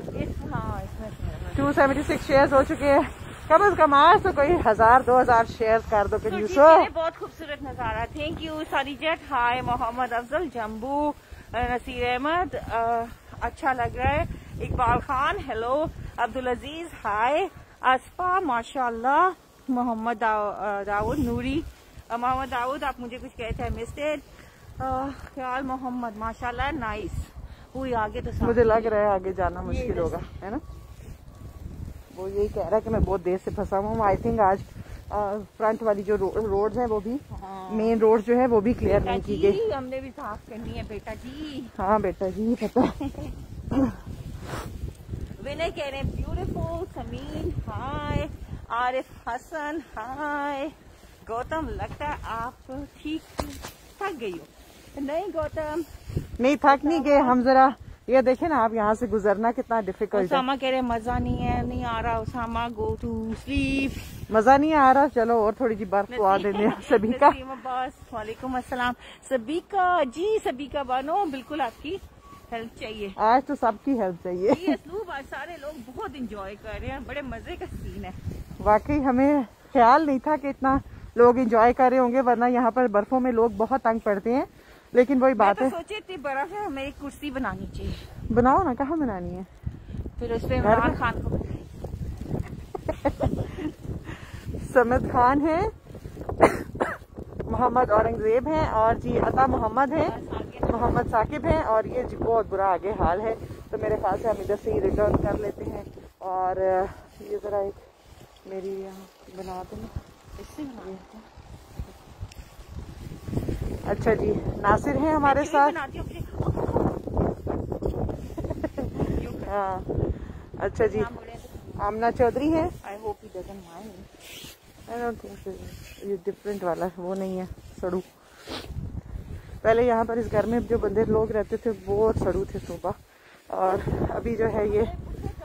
276 शेयर हो चुके हैं। कम से कम आज तो कोई 1000-2000 शेयर कर दो। बहुत खूबसूरत नजारा। थैंक यू सारीजट। हाय मोहम्मद अफजल, जम्बू, नसीर अहमद, अच्छा लग रहा है। इकबाल खान हेलो, अब्दुल अजीज हाय, असफा माशाल्लाह, मोहम्मद दाऊद नूरी, मोहम्मद दाऊद आप मुझे कुछ कहते हैं मिस्टेड, ख्याल मोहम्मद माशाल्लाह नाइस। पूरी आगे तो मुझे लग रहा है आगे जाना मुश्किल होगा, है ना। वो यही कह रहा है कि मैं बहुत देर से फंसा हूँ। आई थिंक आज फ्रंट वाली जो रोड्स हैं वो भी, मेन रोड जो है वो भी क्लियर नहीं की गई। हमने भी साफ करनी है बेटा जी। हाँ बेटा जी पता। विनय कह रहे हैं beautiful. Sameen hi, Arif Hasan hi, Gautam लगता है आप ठीक थक गई हो। नहीं गौतम नहीं थक नहीं गए हम। जरा ये देखे ना आप, यहाँ से गुजरना कितना डिफिकल्ट है। उसामा कह रहे मजा नहीं है, नहीं आ रहा उसामा, गो टू स्लीप। मजा नहीं आ रहा, चलो और थोड़ी जी बर्फ पवा देने। सबीका वालेकुम अस्सलाम। सबीका जी, सबीका बानो बिल्कुल आपकी हेल्प चाहिए। आज तो सबकी हेल्प चाहिए। आज सारे लोग बहुत एंजॉय कर रहे हैं, बड़े मजे का सीन है। वाकई हमें ख्याल नहीं था कि इतना लोग एंजॉय कर रहे होंगे, वरना यहाँ पर बर्फों में लोग बहुत तंग पड़ते हैं। लेकिन वही बात है, सोचे इतनी बर्फ है, हमें एक कुर्सी बनानी चाहिए। बनाओ ना, कहाँ बनानी है? फिर उससे इमरान खान को समित खान है, मोहम्मद औरंगजेब हैं और जी अता मोहम्मद है, मोहम्मद साकिब हैं। और ये जी बहुत बुरा आगे हाल है, तो मेरे ख्याल से हम इधर से ही रिटर्न कर लेते हैं। और ये जरा एक मेरी यहाँ बना देना, इससे बना देते हैं। अच्छा जी, नासिर है हमारे साथ। हाँ अच्छा जी, आमना चौधरी है। I hope he doesn't mind. I don't think ये डिफरेंट वाला है, वो नहीं है सड़ू। पहले यहाँ पर इस घर में जो बंदे लोग रहते थे वो सड़ू थे सुबह, और अभी जो है ये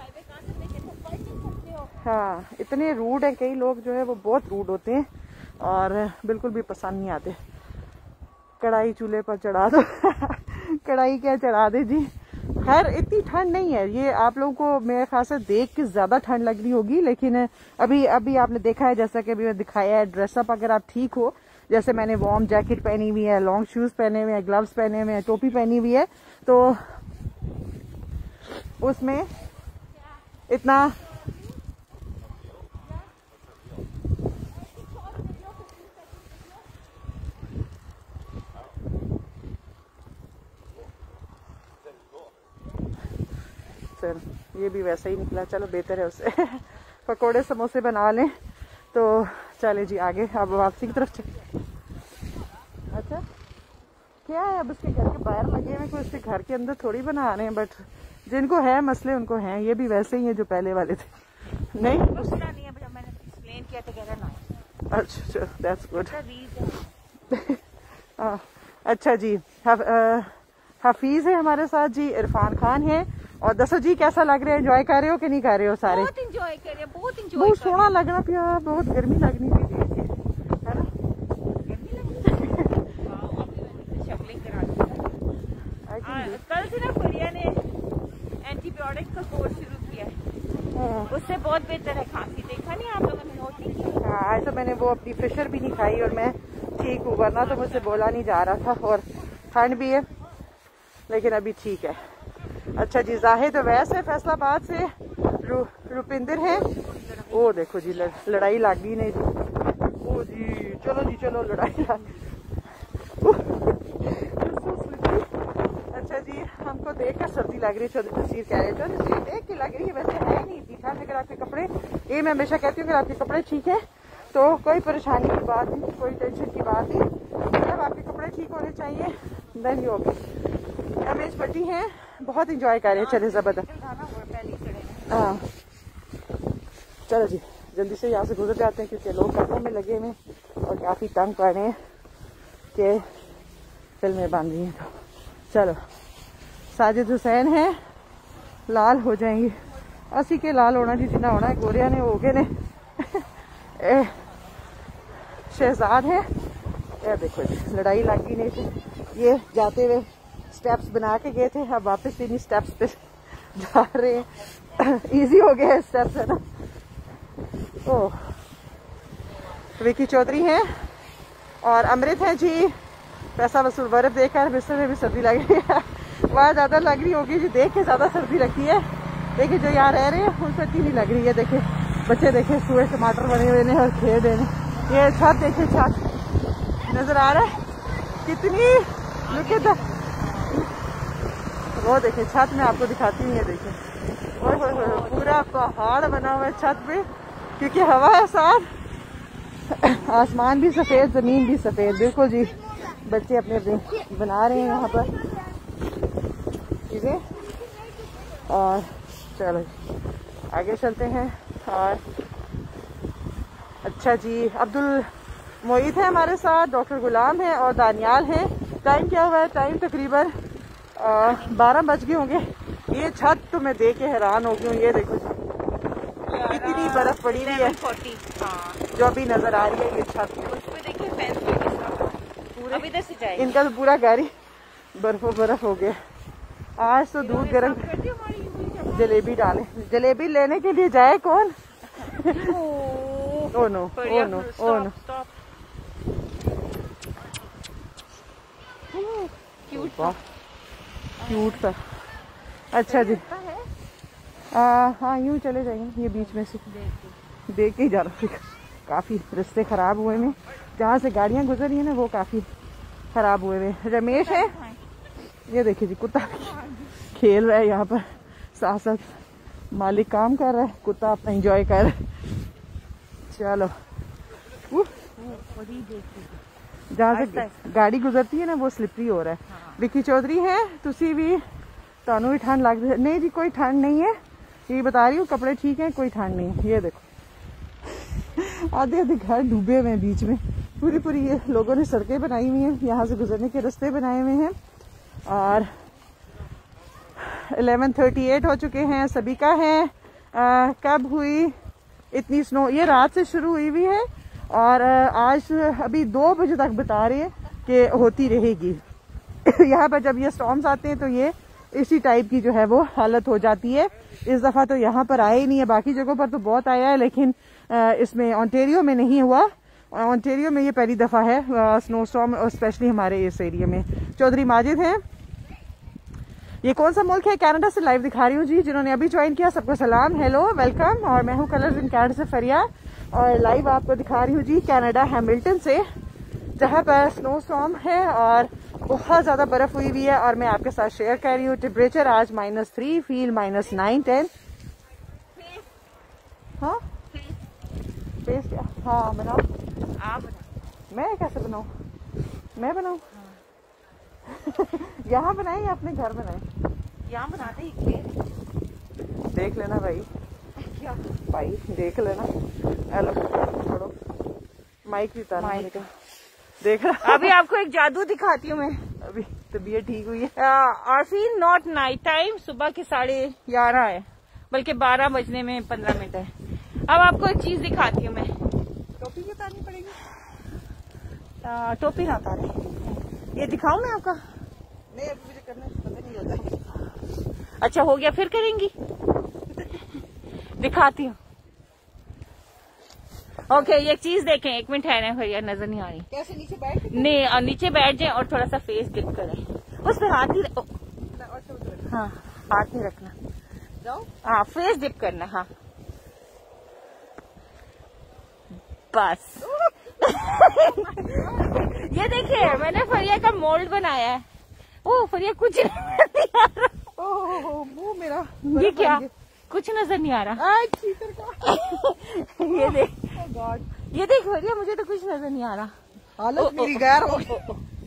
हाँ इतने रूड है। कई लोग जो है वो बहुत रूड होते हैं और बिल्कुल भी पसंद नहीं आते। कढ़ाई चूल्हे पर चढ़ा दो। कढ़ाई क्या चढ़ा दे जी। खैर इतनी ठंड नहीं है, ये आप लोगों को मेरे ख्याल से देख के ज्यादा ठंड लग रही होगी, लेकिन अभी आपने देखा है, जैसा कि अभी मैं दिखाया है, ड्रेसअप अगर आप ठीक हो, जैसे मैंने वार्म जैकेट पहनी हुई है, लॉन्ग शूज पहने हुए हैं, ग्लव्स पहने हुए हैं, टोपी पहनी हुई है, तो उसमें इतना सर ये भी वैसा ही निकला। चलो बेहतर है उससे। पकोड़े समोसे बना लें तो चले जी आगे। अब वापसी की तरफ चले। अच्छा क्या है, अब उसके घर के बाहर लगे हुए, कोई उसके घर के अंदर थोड़ी बना रहे हैं। बट जिनको है मसले उनको हैं, ये भी वैसे ही है जो पहले वाले थे। नहीं मसला नहीं है, जब मैंने एक्सप्लेन किया तो कह रहा ना। अच्छा, दैट्स गुड। अच्छा जी, हफीज है हमारे साथ जी, इरफान खान है। और दसो जी कैसा लग रहा है, एंजॉय कर रहे हो कि नहीं कर रहे हो? सारे बहुत एंजॉय कर रहे हैं, बहुत एंजॉय। बहुत सोहना लगना पिया, बहुत गर्मी लगनी थी देख के, है ना? शफलिंग करा दी। कल से ना फरिया ने एंटीबायोटिक का कोर्स शुरू किया है, उससे बहुत बेहतर है खांसी। देखा नहीं आप लोगों ने, नोट नहीं किया? हाँ, आज तो मैंने वो अपनी फिशर भी नहीं खाई और मैं ठीक हूँ, वरना तो मुझसे बोला नहीं जा रहा था। और ठंड भी है लेकिन अभी ठीक है। अच्छा जी, जाहिद वैस है फैसलाबाद से, रुपिंदर है। ओ देखो जी, लड़ाई लग गई नहीं जी। ओ जी चलो जी चलो, लड़ाई लग। अच्छा जी, हमको देख कर सर्दी लग रही है। चौधरी तस्वीर कह रहे हैं, चौधरी देख के लग रही है, वैसे है नहीं इतनी ठंड। अगर आपके कपड़े, ये मैं हमेशा कहती हूँ, अगर आपके कपड़े ठीक है तो कोई परेशानी की बात नहीं, कोई टेंशन की बात नहीं। जब आपके कपड़े ठीक होने चाहिए देन यू ओके। एमएच पट्टी है, बहुत इंजॉय कर रहे हैं। चले जबरदस्त। हाँ चलो जी, जल्दी से यहाँ से गुजर जाते हैं क्योंकि लोग कपड़ों में लगे हुए और काफ़ी तंग कर रहे हैं कि फिल्में बन रही हैं। तो चलो, साजिद हुसैन है, लाल हो जाएंगी। असी के लाल होना जी, जिन्ना होना है गोरिया ने हो गए ने। शहजाद है, ये देखो जी, लड़ाई लग गई नहीं थी। ये जाते हुए स्टेप्स बना के गए थे, अब वापस इन्हीं स्टेप्स पे जा रहे हैं। इजी हो गया स्टेप्स, है ना? ओह, विकी चौधरी है और अमृत है जी। पैसा वसूल बर्फ देखकर बिस्तर में भी सर्दी लग रही है। वहाँ ज्यादा लग रही होगी जी, देख के ज्यादा सर्दी लगती है। देखिए जो यहाँ रह रहे हैं उनको इतनी नहीं लग रही है। देखिए बच्चे, देखिए सुबह टमाटर बने हुए ने और खेल रहे हैं। ये छत देखिए, छत नजर आ रहा है कितनी, लुक एट द, वो देखिए छत में आपको दिखाती हूँ। ये देखिए, पूरा पहाड़ बना हुआ है छत पे, क्योंकि हवा है साथ, आसमान भी सफेद, जमीन भी सफेद। बिल्कुल जी, बच्चे अपने अपने बना रहे हैं यहाँ पर चीजें। और चलो आगे चलते हैं। और अच्छा जी, अब्दुल मोईद है हमारे साथ, डॉक्टर गुलाम है और दानियाल है। टाइम क्या हुआ है? टाइम तकरीबन 12 बज गए होंगे। ये छत तो मैं देख के हैरान हो गई हूँ। ये देखो कितनी बर्फ पड़ी हुई है, जो अभी नजर आ रही है। ये छत पूरे इधर से जाए, इनका तो पूरा गाड़ी बर्फो बर्फ हो गया। आज तो दूध गर्म, जलेबी डाले, जलेबी लेने के लिए जाए कौन? Oh no, oh no, oh no. Cute था। अच्छा जी, हाँ यूं चले जाएंगे, ये बीच में से देख के ही जा रहा। काफी रास्ते खराब हुए में, जहाँ से गाड़ियां गुजरी है ना वो काफी खराब हुए में। रमेश है, ये देखिए जी, कुत्ता खेल रहा है यहाँ पर, साथ साथ मालिक काम कर रहा है, कुत्ता अपना एंजॉय कर रहा है। चलो, जहाँ से गाड़ी गुजरती है ना वो स्लिपरी हो रहा है। विकी चौधरी है, तुसी भी, तानू भी ठंड लग रही है? नहीं जी, कोई ठंड नहीं है, ये बता रही हूँ, कपड़े ठीक है, कोई ठंड नहीं है। ये देखो आधे आधे घर डूबे हुए हैं बीच में, पूरी पूरी ये लोगों ने सड़कें बनाई हुई हैं, यहाँ से गुजरने के रास्ते बनाए हुए हैं। और 11:38 हो चुके हैं। सभी का है कब हुई इतनी स्नो? ये रात से शुरू हुई हुई है और आज अभी 2 बजे तक बता रहे हैं कि होती रहेगी। यहाँ पर जब ये स्टॉर्म्स आते हैं तो ये इसी टाइप की जो है वो हालत हो जाती है। इस दफा तो यहाँ पर आया ही नहीं है, बाकी जगहों पर तो बहुत आया है, लेकिन इसमें ओंटारियो में नहीं हुआ। ओंटारियो में ये पहली दफा है स्नो स्टॉर्म, स्पेशली हमारे इस एरिया में। चौधरी माजिद हैं। ये कौन सा मुल्क है? कनाडा से लाइव दिखा रही हूँ जी। जिन्होंने अभी ज्वाइन किया सबको सलाम, हेलो, वेलकम। और मैं हूँ कलर्स इन कनाडा से फरिया और लाइव आपको दिखा रही हूँ जी कनाडा हैमिल्टन से, जहाँ पर स्नो स्टॉर्म है और बहुत ज्यादा बर्फ हुई हुई है। और मैं आपके साथ शेयर कर रही हूँ टेम्परेचर आज -3, फील -9, 10। हाँ फेस क्या? हाँ बनाओ, आप बनाओ। मैं कैसे बनाऊँ? मैं बनाऊँ? यहाँ बनाए या अपने घर बनाए? यहाँ बनाते ही। देख लेना भाई, क्या भाई देख लेना। हेलो छोड़ो, माइक भी उतारना माइक का। देख रहा अभी आपको एक जादू दिखाती हूँ मैं। अभी तबीयत ठीक हुई है। आरफीन नॉट नाइट टाइम, सुबह के 11:30 है, बल्कि 12 बजने में 15 मिनट है। अब आपको एक चीज दिखाती हूँ मैं। टोपी भी उतारनी पड़ेगी? टोपी ना उतारे, ये दिखाऊं मैं आपका? नहीं अभी मुझे करना पता नहीं होता। अच्छा हो गया, फिर करेंगी। दिखाती हूँ। ओके ये चीज देखें, 1 मिनट है ना भैया, नजर नहीं आ रही। कैसे नीचे बैठ? नहीं, और नीचे बैठ जाए और थोड़ा सा फेस डिप करें। उस पर हाथ ही हाँ, हाथ नहीं रखना। जाओ। हाँ, फेस डिप करना। हाँ बस। ये देखिए मैंने फरिया का मोल्ड बनाया है। ओ फरिया कुछ नहीं आ रहा। ओह मुंह मेरा ये क्या, कुछ नजर नहीं आ रहा। चीटर का। ये देख, गॉड, ये देख फरिया, मुझे तो कुछ नजर नहीं आ रहा। हालत मेरी गैर हो गई।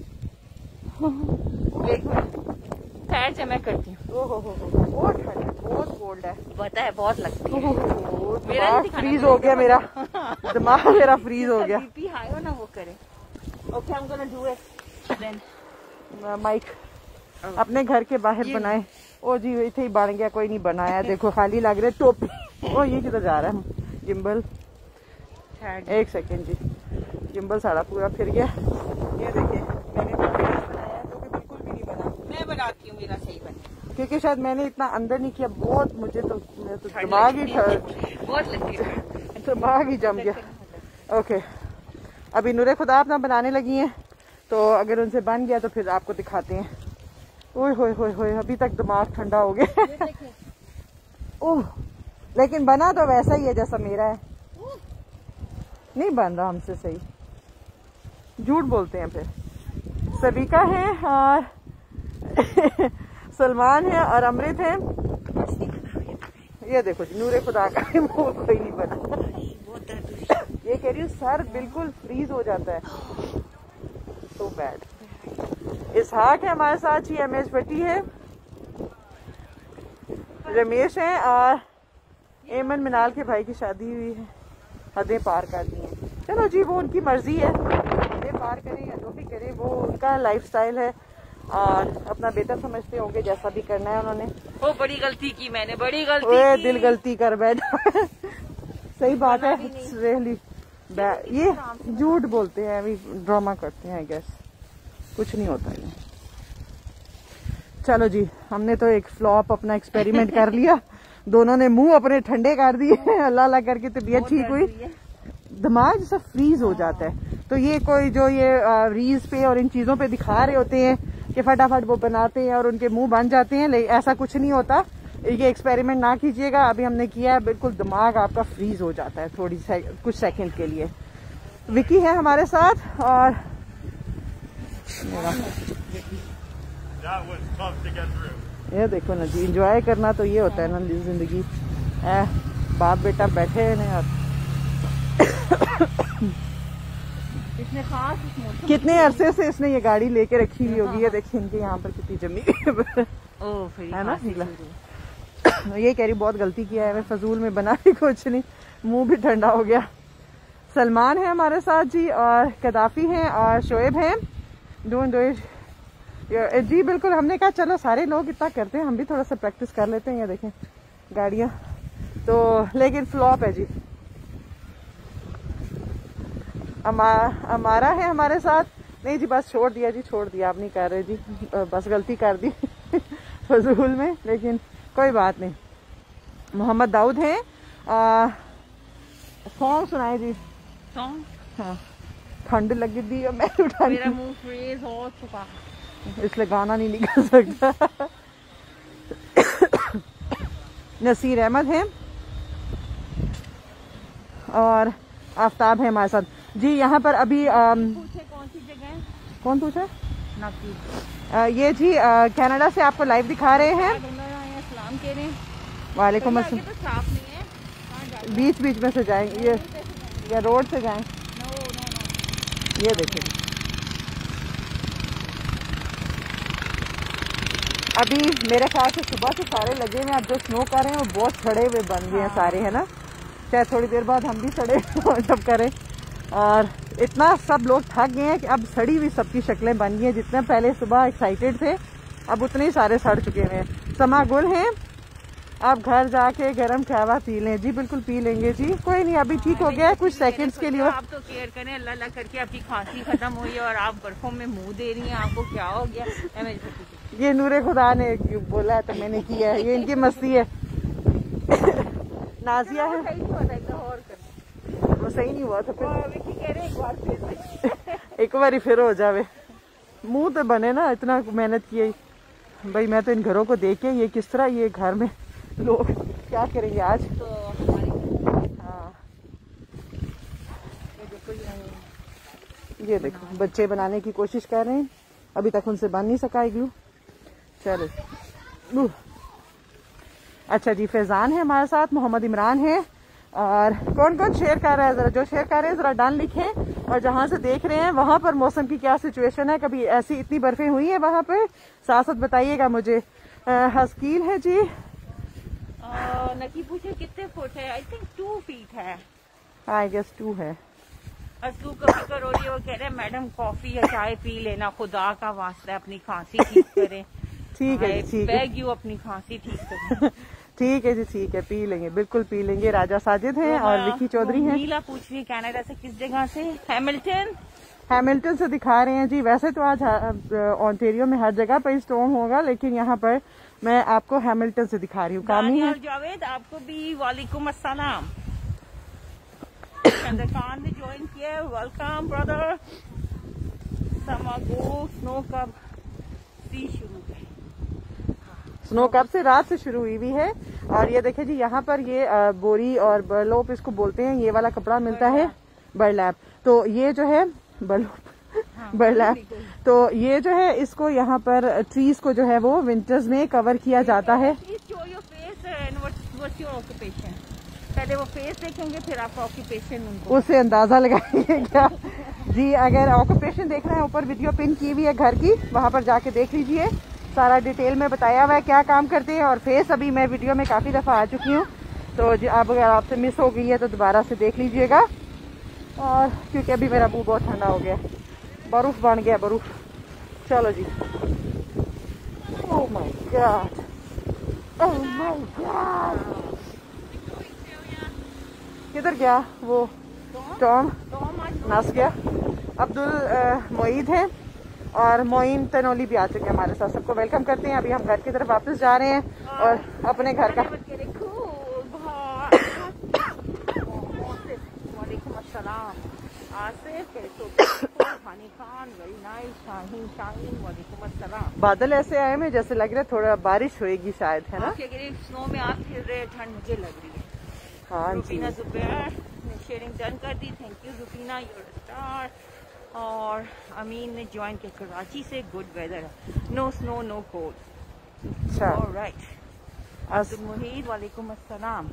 देख खैर से मैं करती हूँ। बहुत ठंड है, बहुत कोल्ड है। पता है, बहुत लगती है। दिमाग फ्रीज हो गया मेरा। दिमाग मेरा फ्रीज हो गया। बीपी हाई हो ना वो करे। Okay I am gonna do it then. Mike अपने घर के बाहर बनाए। ओ जी इथे ही बन गया, कोई नहीं बनाया। देखो खाली लग रहे टोपी। ओ ये किधर जा रहा है गिम्बल? एक सेकेंड जी, गिम्बल सारा पूरा फिर गया। ये देखिए मैंने बनाया जो कि बिल्कुल भी नहीं बना। मैं बनाती हूँ, मेरा सही बना, क्योंकि शायद मैंने इतना अंदर नहीं किया। बहुत मुझे तो दिमाग ही बहुत लगती है। दिमाग ही जम गया। ओके अभी नूरे खुदा अपना बनाने लगी हैं, तो अगर उनसे बन गया तो फिर आपको दिखाते हैं। ओए होए होए होए, अभी तक दिमाग ठंडा हो गया। ओह लेकिन बना तो वैसा ही है जैसा मेरा है। नहीं बन रहा हमसे सही, झूठ बोलते हैं फिर। सबिका है और सलमान है और अमृत है। ये देखो जी नूरे खुदा का मुंह कोई नहीं बना। ये कह रही हूँ सर बिल्कुल फ्रीज हो जाता है। So bad. इसहाक है हमारे साथ, GMH भट्टी है, रमेश है और एमन मिनाल के भाई की शादी हुई है। हदें पार कर दी हैं। चलो जी वो उनकी मर्जी है, हदें पार करें या जो भी करें, वो उनका लाइफस्टाइल है और अपना बेहतर समझते होंगे जैसा भी करना है उन्होंने। वो बड़ी गलती की मैंने, बड़ी गलती ओए की। दिल गलती कर बैठा। सही बात है। रियली ये झूठ बोलते हैं, अभी ड्रामा करते हैं। आई गेस कुछ नहीं होता ये। चलो जी हमने तो एक फ्लॉप अपना एक्सपेरिमेंट कर लिया। दोनों ने मुंह अपने ठंडे कर दिए। अल्लाह अल्लाह करके तबीयत ठीक हुई। दिमाग जैसा फ्रीज हो जाता है। तो ये कोई जो ये रील्स पे और इन चीजों पे दिखा रहे होते हैं कि फटाफट वो बनाते हैं और उनके मुंह बन जाते हैं, लेकिन ऐसा कुछ नहीं होता। ये एक्सपेरिमेंट ना कीजिएगा। अभी हमने किया है, बिल्कुल दिमाग आपका फ्रीज हो जाता है कुछ सेकंड के लिए। विकी है हमारे साथ और ये देखो ना जी, एंजॉय करना तो ये होता है ना जिंदगी। बाप बेटा बैठे हैं ना। इसने खास कितने अरसे से इसने ये गाड़ी लेके रखी हुई होगी। ये देखिए इनके यहाँ पर कितनी जमी है ना। ये कह रही बहुत गलती किया है, फजूल में बना भी कुछ नहीं, मुंह भी ठंडा हो गया। सलमान है हमारे साथ जी और कदाफी हैं और शोएब हैं। दो जी बिल्कुल। हमने कहा चलो सारे लोग इतना करते हैं, हम भी थोड़ा सा प्रैक्टिस कर लेते हैं। ये देखें गाड़ियां तो, लेकिन फ्लॉप है जी। हमारा है हमारे साथ। नहीं जी बस छोड़ दिया जी, छोड़ दिया। आप नहीं कर रहे जी, बस गलती कर दी फजूल में, लेकिन कोई बात नहीं। मोहम्मद दाऊद हैं। सॉन्ग सुनाए जी। सॉन्ग? हाँ ठंड लगी दी मैं उठा, मेरा मुंह फ्रीज हो चुका, इसलिए गाना नहीं निकल सकता। नसीर अहमद हैं और आफ्ताब है हमारे साथ जी। यहाँ पर अभी पूछे कौन सी जगह है? कौन पूछा? नाकी। ये जी कनाडा से आपको लाइव दिखा रहे हैं। सलाम कह रहे हैं। वालेकुम तो अस्सलाम। साफ नहीं है, बीच बीच में से जाएंगे ये, या रोड से जाएं? ये देखिए अभी मेरे ख्याल से सुबह से सारे लगे हुए हैं। अब जो स्नो कर रहे हैं वो बहुत सड़े हुए बन गए हैं सारे, है ना। शायद थोड़ी देर बाद हम भी सड़े जब करें। और इतना सब लोग थक गए हैं कि अब सड़ी हुई सबकी शक्लें बन गई हैं। जितने पहले सुबह एक्साइटेड थे अब उतने ही सारे सड़ चुके हैं। समा गुल हैं, आप घर जाके गर्म कहवा पी लें। जी बिल्कुल पी लेंगे जी, कोई नहीं, अभी ठीक हो गया है कुछ सेकंड्स के लिए। आप तो केयर करें, अल्लाह अल्लाह करके आपकी खांसी खत्म हुई है और आप बर्फों में मुंह दे रही हैं, आपको क्या हो गया? ये नूरे खुदा ने बोला है तो मैंने किया है, ये इनकी मस्ती है। नाजिया है, वो सही नहीं हुआ था फिर एक बार फिर हो जावे। मुंह तो बने ना, इतना मेहनत की भाई। मैं तो इन घरों को देख के ये किस तरह ये घर में लोग क्या करेंगे आज। तो हाँ ये देखो बच्चे बनाने की कोशिश कर रहे हैं, अभी तक उनसे बन नहीं सका ग्लू। चलो अच्छा जी, फैजान है हमारे साथ, मोहम्मद इमरान है। और कौन कौन शेयर कर रहा है, जरा जो शेयर कर रहे हैं जरा डन लिखें। और जहाँ से देख रहे हैं वहां पर मौसम की क्या सिचुएशन है, कभी ऐसी इतनी बर्फें हुई है वहां पर, साथ साथ बताइएगा मुझे। हस्कील है जी, नकी पूछे कितने फुट है? आई थिंक 2 फीट है, आई गेस 2 है। असलू का फिक्र हो रही है, वो कह रहे हैं मैडम कॉफी या चाय पी लेना, खुदा का वास्ता अपनी खांसी ठीक करें। ठीक है जी, ठीक है, बैग यू अपनी खांसी ठीक करें। ठीक है जी, ठीक है, पी लेंगे, बिल्कुल पी लेंगे। राजा साजिद हैं और विकी चौधरी हैं। नीला पूछ रही है कनाडा से किस जगह से? हैमिल्टन से दिखा रहे हैं जी। वैसे तो आज ऑन्टेरियो में हर जगह पर स्टॉर्म होगा, लेकिन यहाँ पर मैं आपको हैमिल्टन से दिखा रही हूँ। कामी है जावेद, आपको भी वालेकुम अस्सलाम। चंद्रकांत ने ज्वाइन किया, वेलकम ब्रदर। समागो स्नो कब सी शुरू है? स्नो कब से? रात से शुरू हुई है। और ये देखिए जी, यहाँ पर ये बोरी और बर्लोप इसको बोलते हैं, ये वाला कपड़ा मिलता है, बर्लैप। तो ये जो है बर्लैप, तो ये जो है इसको यहाँ पर ट्रीज को जो है वो विंटर्स में कवर किया जाता है। पहले वो फेस देखेंगे फिर आपका ऑक्यूपेशन, उससे अंदाजा लगाएंगे क्या? जी अगर ऑक्यूपेशन देखना है, ऊपर वीडियो पिन की हुई है घर की, वहाँ पर जाके देख लीजिए, सारा डिटेल में बताया हुआ है क्या काम करते हैं। और फेस अभी मैं वीडियो में काफ़ी दफ़ा आ चुकी हूँ, तो जी अब अगर आपसे मिस हो गई है तो दोबारा से देख लीजिएगा। और क्योंकि अभी मेरा मुंह बहुत ठंडा हो गया, बर्फ बन गया बर्फ। चलो जी, oh my God, oh my God, किधर गया वो टॉम? नस गया। अब्दुल मोईद है और मोइन तनोली भी आ चुके हैं हमारे साथ। सबको वेलकम करते हैं। अभी हम घर की तरफ वापस जा रहे हैं और अपने घर का बादल ऐसे आए में जैसे लग रहा है थोड़ा बारिश होएगी शायद, है ना। स्नो में आप फिर रहे, ठंड मुझे लग रही है। हाँ रुबीना जुबैर ने शेयरिंग डन कर दी, thank you Rubina, your star. और अमीन ने ज्वाइन किया कराची से, गुड वेदर है, नो स्नो नो कोल्ड। अच्छा राइट। अब्दुल मुहीद वालेकुम अस्सलाम।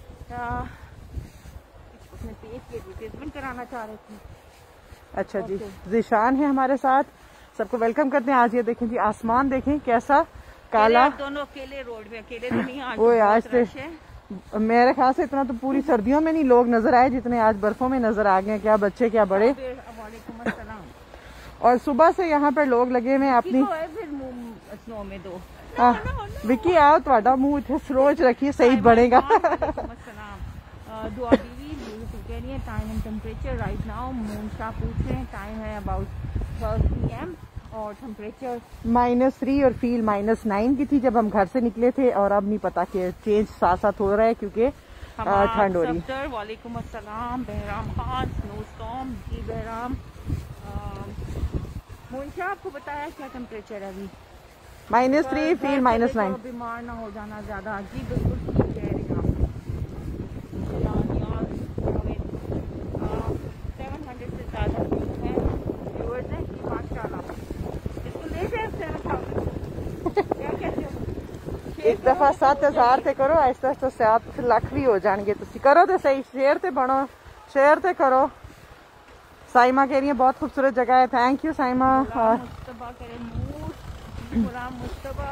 उसने पेज के एडवर्टाइजमेंट कराना चाह रहे थे। अच्छा जी, जिशान है हमारे साथ, सबको वेलकम करते हैं। आज ये देखें जी, आसमान देखें कैसा काला। दोनों अकेले रोड में, अकेले तो नहीं, आज वो आज से मेरे ख्याल से इतना तो पूरी सर्दियों में नहीं लोग नजर आए जितने आज बर्फों में नजर आ गए, क्या बच्चे क्या बड़े। और सुबह से यहाँ पर लोग लगे हुए अपनी स्नो में दो। विकी आओ, ਤੁਹਾਡਾ मुंह इतने स्लोच रखिए, सही बढ़ेगा। Time and temperature right now, Moonshah पूछ रहे हैं, टाइम है अबाउट 12 PM और टेम्परेचर -3 और फील -9 की थी जब हम घर से निकले थे। और अब नहीं पता कि चेंज साथ साथ हो रहा है क्योंकि ठंड हो रही है। वालेकुम अस्सलाम। बहराम खान, स्नो स्टॉर्म जी बहराम। मूनशाह आपको बताया क्या टेम्परेचर है अभी? -3 फील -9। बीमार ना हो जाना ज्यादा। जी बिल्कुल ठीक कह रहे हैं आप। 700 से ज्यादा है व्यूअर्स हैं जी, माशाल्लाह। बिल्कुल ले जाए 7000। क्या कहते हो? एक दफा 7000 ते करो, आहिस्ता आहिस्ता 7 लाख भी हो जाएंगे। तुसी करो तो सही, शेयर ते बनो, शेयर ते करो। साइमा कह रही है बहुत खूबसूरत जगह है, थैंक यू साइमा। और गुलाम मुस्तफा,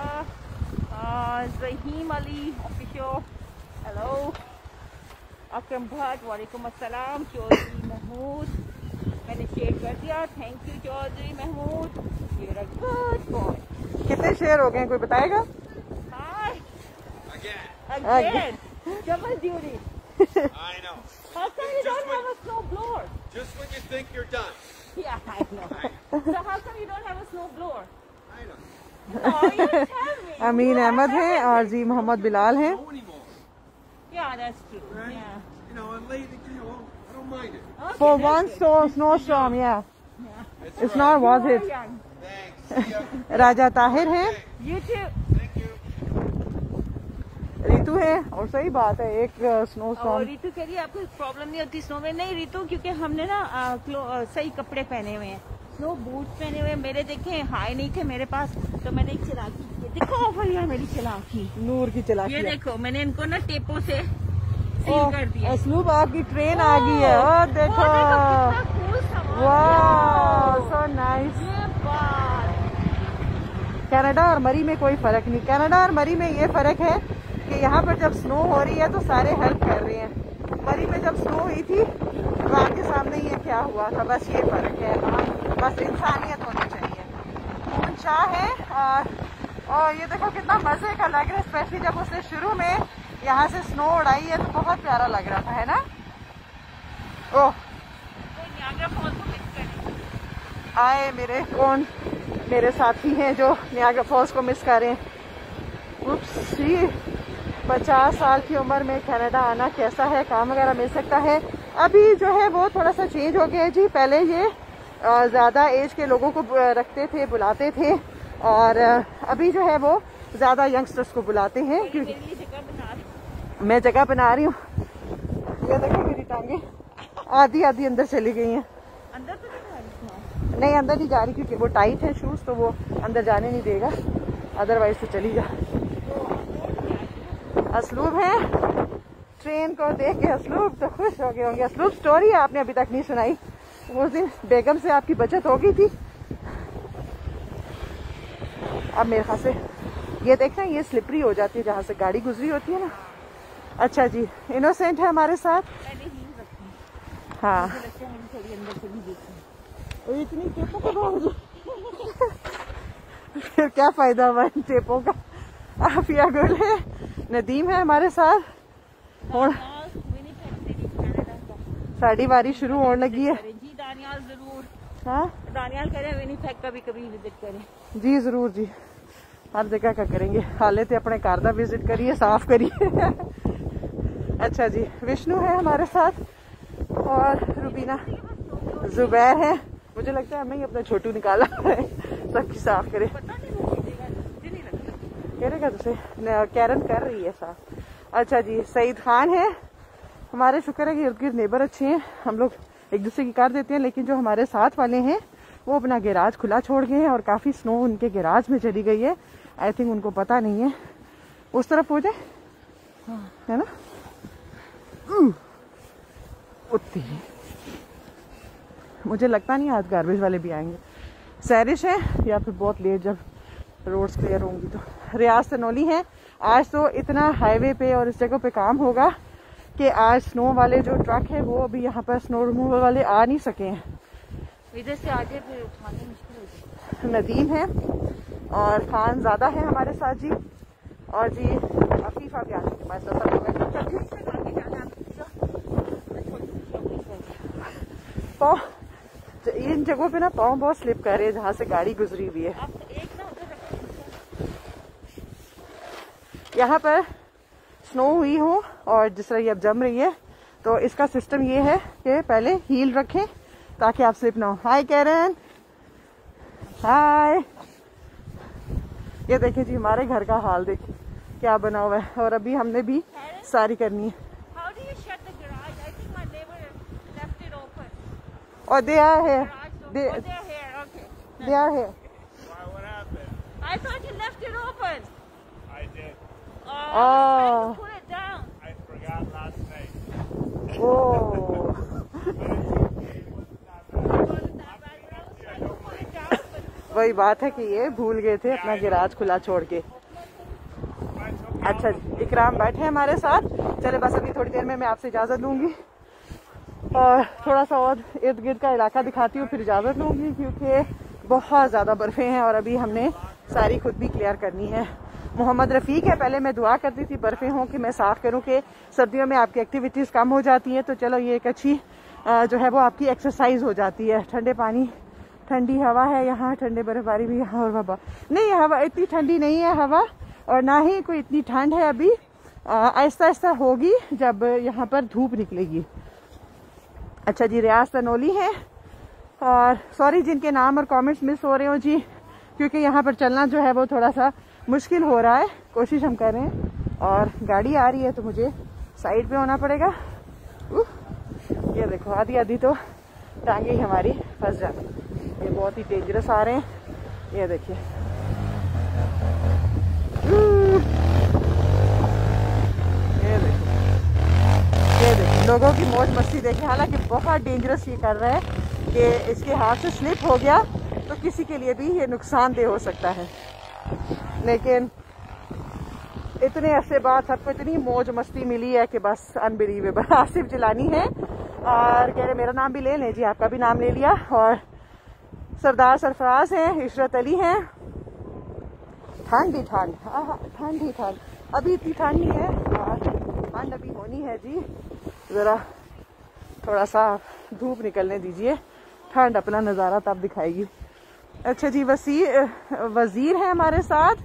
रहीम अली ऑफिशियल, हेलो, अकरम भट्ट, वालेकुम अस्सलाम, चौधरी महमूद, मैंने शेयर कर दिया, thank you Chaudhry Mahmood, you're a good boy. कितने शेयर हो गए कोई बताएगा? Hi. Again. Again. Double duty. I know. How come you don't have a snow blower? Just when you think you're done. Yeah, I know. So how come you don't have a snow blower? I know. No, you tell me. अमीन अहमद है और जी मोहम्मद बिलाल है। No anymore. Yeah, that's true. Right? Yeah. You know, and late, you know, I don't mind it. Okay, For that's one good. snowstorm, yeah. It's It's all not You worth are it. young. Thanks. See ya. राजा ताहिर है, You too. Thank you. Ritu है और सही बात है एक snow और storm. Ritu कह रही है आपको प्रॉब्लम नहीं होती स्नो में? नहीं रितु, क्योंकि हमने ना सही कपड़े पहने हुए हैं, स्नो बूट पहने हुए हैं। मेरे देखे हाई नहीं थे मेरे पास, तो मैंने एक चलाकी की। देखो भैया मेरी चलाकी, नूर की चला ये देखो मैंने इनको ना टेपों से सील ओ, कर दिया। असलूब आपकी ट्रेन आ गई है। ओ देखो, कितना cool सामान वाह है। So nice. ये बात कनाडा और मरी में कोई फर्क नहीं। कनाडा और मरी में ये फर्क है कि यहाँ पर जब स्नो हो रही है तो सारे हेल्प कर रहे हैं। मरी में जब स्नो हुई थी तो आपके सामने ये क्या हुआ था, बस ये फर्क है। बस इंसानियत होनी चाहिए। खून चाह है। और ये देखो कितना मजे का लग रहा है, स्पेशली जब उसने शुरू में यहाँ से स्नो उड़ाई है तो बहुत प्यारा लग रहा था, है ना? ओह नियाग्रा फॉल्स को मिस करें। आए मेरे कौन मेरे साथी हैं जो नियाग्रा फॉल्स को मिस कर रहे हैं। उप्स, 50 साल की उम्र में कनाडा आना कैसा है, काम वगैरह मिल सकता है? अभी जो है वो थोड़ा सा चेंज हो गया है जी। पहले ये ज़्यादा एज के लोगों को रखते थे, बुलाते थे, और अभी जो है वो ज़्यादा यंगस्टर्स को बुलाते हैं। क्योंकि मेरे लिए जगह बना रही। मैं जगह बना रही हूँ। ये देखो मेरी टांगे आधी आधी अंदर चली गई हैं। अंदर तो नहीं जा रही स्नो। नहीं अंदर नहीं जा रही क्योंकि वो टाइट है शूज, तो वो अंदर जाने नहीं देगा, अदरवाइज तो चली जा। असलूब है, ट्रेन को देख के असलूब तो खुश हो गए होंगे। असलूब स्टोरी आपने अभी तक नहीं सुनाई। उस दिन बेगम से आपकी बचत हो गई थी। अब मेरे ख्याल से ये देखना, ये स्लिपरी हो जाती है जहाँ से गाड़ी गुजरी होती है ना। अच्छा जी, इनोसेंट है हमारे साथ। मैंने हील रखी। हाँ, मुझे लगता है मुझे थोड़ी अंदर चली देखी। इतनी टेपों का फिर क्या फायदा हुआ इन टेपों का। आफिया गुल है, नदीम है हमारे साथ। और साड़ी बारी शुरू होने लगी है। जी दानियाल जरूर, हाँ दानियाल कह रहे हैं विनीपेग का भी कभी विजिट करें। जी जरूर जी, हर जगह का करेंगे। हाले तो अपने घर का विजिट करिए, साफ करिए। अच्छा जी, विष्णु है हमारे साथ और रुबीना, जुबैर है। मुझे लगता है हमें ही अपना छोटू निकाला है सबकी साफ करे। करेगा तुझे, कैरन कर रही है साफ। अच्छा जी, सईद खान है हमारे। शुक्र है कि इर्द गिर्द नेबर अच्छे हैं, हम लोग एक दूसरे की कर देते हैं। लेकिन जो हमारे साथ वाले हैं वो अपना गैराज खुला छोड़ गए हैं और काफी स्नो उनके गैराज में चली गई है। आई थिंक उनको पता नहीं है। उस तरफ हो जाए, है ना? उतनी मुझे लगता नहीं आज गार्बेज वाले भी आएंगे। सैरिश है या फिर बहुत लेट जब रोड्स क्लियर होंगी तो। रियाज तनोली है। आज तो इतना हाईवे पे और इस जगह पे काम होगा कि आज स्नो वाले जो ट्रक है वो अभी यहाँ पर स्नो रिमूवल वाले आ नहीं सके हैं। इधर से आगे फिर उठाने मुश्किल हो जाए। नदीम है और खान ज्यादा है हमारे साथ जी। और जी अफीफा भी आने के पास पाँव, इन जगहों पे ना पाँव बहुत स्लिप कर रहे हैं जहाँ से गाड़ी गुजरी हुई है। यहाँ पर स्नो हुई हो और जिस तरह ये अब जम रही है, तो इसका सिस्टम ये है कि पहले हील रखें ताकि आप स्लिप ना हो। Hi Karen, hi. ये देखिए जी हमारे घर का हाल देखिए क्या बना हुआ है, और अभी हमने भी सारी करनी है। How do you shut the garage? I think my neighbor left it open. और दे आर है, Garage door. They- Oh, they're here. Okay. They are है। Why, what happened? I thought you left it open. I did. I was trying to pull it down. I forgot last night. Oh It wasn't that bad. But I was trying to pull it down, but वही बात है कि ये भूल गए थे अपना garage खुला छोड़ के। अच्छा जी, इकराम बैठे हैं हमारे साथ। चले बस अभी थोड़ी देर में मैं आपसे इजाज़त लूँगी और थोड़ा सा और इर्द गिर्द का इलाका दिखाती हूँ, फिर इजाज़त लूँगी, क्योंकि बहुत ज़्यादा बर्फ़ें हैं और अभी हमने सारी खुद भी क्लियर करनी है। मोहम्मद रफ़ीक है, पहले मैं दुआ करती थी बर्फ़ें हों कि मैं साफ़ करूँ कि सर्दियों में आपकी एक्टिविटीज़ कम हो जाती हैं, तो चलो ये एक अच्छी जो है वो आपकी एक्सरसाइज हो जाती है। ठंडे पानी, ठंडी हवा है यहाँ, ठंडे बर्फबारी भी यहाँ, और हवा नहीं, हवा इतनी ठंडी नहीं है हवा, और ना ही कोई इतनी ठंड है अभी। आहिस्ता आहिस्ता होगी जब यहाँ पर धूप निकलेगी। अच्छा जी, रियाज तनोली है, और सॉरी जिनके नाम और कमेंट्स मिस हो रहे हो जी, क्योंकि यहाँ पर चलना जो है वो थोड़ा सा मुश्किल हो रहा है। कोशिश हम कर रहे हैं, और गाड़ी आ रही है तो मुझे साइड पे होना पड़ेगा। ये देखो आधी आधी तो टांगे ही हमारी फंस जाती, ये बहुत ही डेंजरस आ रहे हैं। ये देखिए, ये देखिए लोगों की मौज मस्ती देखें। हालांकि बहुत डेंजरस ये कर रहा है कि इसके हाथ से स्लिप हो गया तो किसी के लिए भी ये नुकसानदेह हो सकता है, लेकिन इतने अरसे बाद सबको इतनी मौज मस्ती मिली है कि बस अनबिलीवेबल। आसिफ जिलानी है, और कह रहे मेरा नाम भी ले लें जी, आपका भी नाम ले लिया। और सरदार सरफराज हैं, इशरत अली हैं। ठंड ही ठंड, ठंड ही ठंड, अभी इतनी ठंड नहीं है, और ठंड अभी होनी है जी। ज़रा थोड़ा सा धूप निकलने दीजिए, ठंड अपना नज़ारा तब दिखाएगी। अच्छा जी, वज़ीर है हमारे साथ।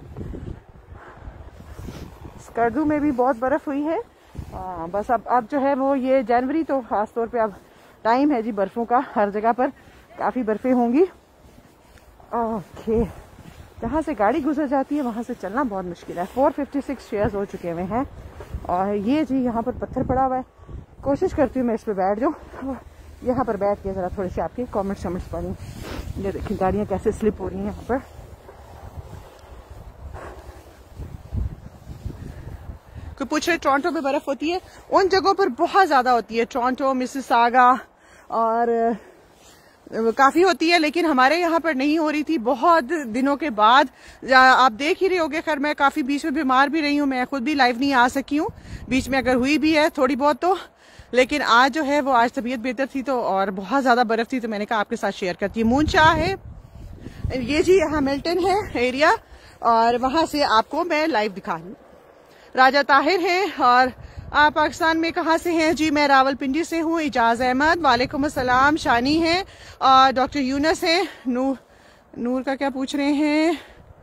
स्कर्दू में भी बहुत बर्फ़ हुई है। बस अब जो है वो ये जनवरी तो ख़ास तौर पे अब टाइम है जी बर्फ़ों का, हर जगह पर काफ़ी बर्फ़ें होंगी। ओके, जहाँ से गाड़ी गुजर जाती है वहाँ से चलना बहुत मुश्किल है। 456 शेयर्स हो चुके हुए हैं, और ये जी यहाँ पर पत्थर पड़ा हुआ है। कोशिश करती हूँ मैं इस पर बैठ जाऊँ, यहाँ पर बैठ के ज़रा थोड़े से आपके कमेंट्स शमेंट्स पढ़ूँ। ये देखिए गाड़ियाँ कैसे स्लिप हो रही हैं यहाँ पर। कोई पूछ रहे टोरंटो में बर्फ होती है, उन जगहों पर बहुत ज्यादा होती है, टोरंटो, मिसिसागा और काफी होती है, लेकिन हमारे यहाँ पर नहीं हो रही थी बहुत दिनों के बाद। आप देख ही रहे होगे, खैर मैं काफी बीच में बीमार भी रही हूँ, मैं खुद भी लाइव नहीं आ सकी हूँ बीच में, अगर हुई भी है थोड़ी बहुत तो, लेकिन आज जो है वो आज तबीयत बेहतर थी तो, और बहुत ज्यादा बर्फ थी तो मैंने कहा आपके साथ शेयर करती हूँ। मून शाह है ये जी, हैमिल्टन है एरिया, और वहां से आपको मैं लाइव दिखा रही हूँ। राजा ताहिर है, और आप पाकिस्तान में कहाँ से हैं जी? मैं रावलपिंडी से हूँ। इजाज अहमद, वालेकुम अस्सलाम। शानी है, और डॉक्टर यूनस है। नूर का क्या पूछ रहे हैं?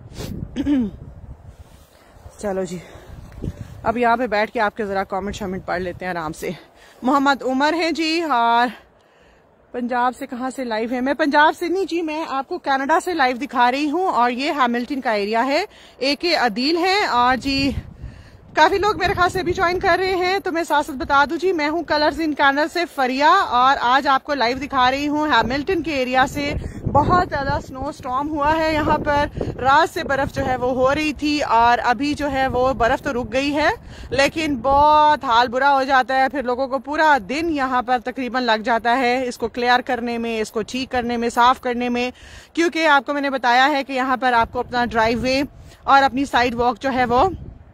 चलो जी, अब यहाँ पे बैठ के आपके जरा कमेंट शमेंट पढ़ लेते हैं आराम से। मोहम्मद उमर है जी, और पंजाब से कहाँ से लाइव है? मैं पंजाब से नहीं जी, मैं आपको कनाडा से लाइव दिखा रही हूँ, और ये हैमिल्टन का एरिया है। AK अदील है, और जी काफी लोग मेरे ख्याल से भी ज्वाइन कर रहे हैं, तो मैं साथ साथ बता दूं जी, मैं हूं कलर्स इन कैनडा से फरिया, और आज आपको लाइव दिखा रही हूं हैमिल्टन के एरिया से। बहुत ज्यादा स्नो स्टॉर्म हुआ है यहाँ पर, रात से बर्फ जो है वो हो रही थी, और अभी जो है वो बर्फ तो रुक गई है, लेकिन बहुत हाल बुरा हो जाता है। फिर लोगों को पूरा दिन यहाँ पर तकरीबन लग जाता है इसको क्लियर करने में, इसको ठीक करने में, साफ करने में, क्योंकि आपको मैंने बताया है कि यहाँ पर आपको अपना ड्राइव वे और अपनी साइड वॉक जो है वो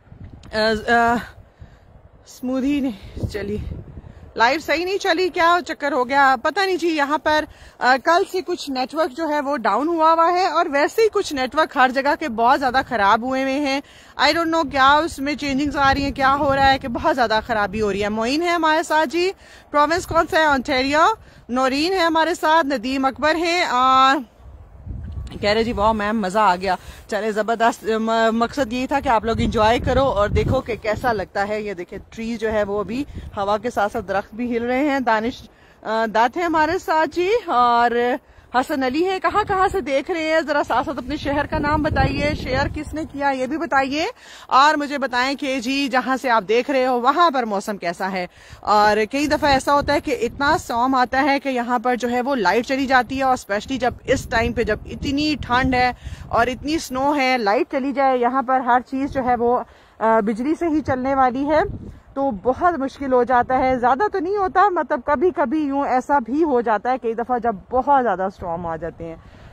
स्मूथ ही नहीं चली, लाइव सही नहीं चली, क्या चक्कर हो गया पता नहीं जी। यहाँ पर कल से कुछ नेटवर्क जो है वो डाउन हुआ है, और वैसे ही कुछ नेटवर्क हर जगह के बहुत ज्यादा खराब हुए हैं। आई डोंट नो क्या उसमें चेंजिंग्स आ रही हैं, क्या हो रहा है कि बहुत ज्यादा खराबी हो रही है। मोइन है हमारे साथ जी, प्रोविंस कौन सा है? ऑन्टेरियो। नौरीन है हमारे साथ, नदीम अकबर है, और कह रहे जी वाह मैम मजा आ गया। चले जबरदस्त, मकसद यही था कि आप लोग एंजॉय करो और देखो कि कैसा लगता है। ये देखिए ट्री जो है वो अभी हवा के साथ साथ दरख्त भी हिल रहे हैं। दानिश दात है हमारे साथ जी, और हसन अली है। कहाँ से देख रहे हैं जरा साथ साथ अपने शहर का नाम बताइए, शेयर किसने किया ये भी बताइए, और मुझे बताएं कि जी जहां से आप देख रहे हो वहां पर मौसम कैसा है। और कई दफा ऐसा होता है कि इतना स्टॉर्म आता है कि यहाँ पर जो है वो लाइट चली जाती है, और स्पेशली जब इस टाइम पे जब इतनी ठंड है और इतनी स्नो है, लाइट चली जाए, यहाँ पर हर चीज जो है वो बिजली से ही चलने वाली है, तो बहुत मुश्किल हो जाता है। ज्यादा तो नहीं होता, मतलब कभी कभी यूं ऐसा भी हो जाता है कई दफा जब बहुत ज्यादा स्टॉर्म आ जाते हैं,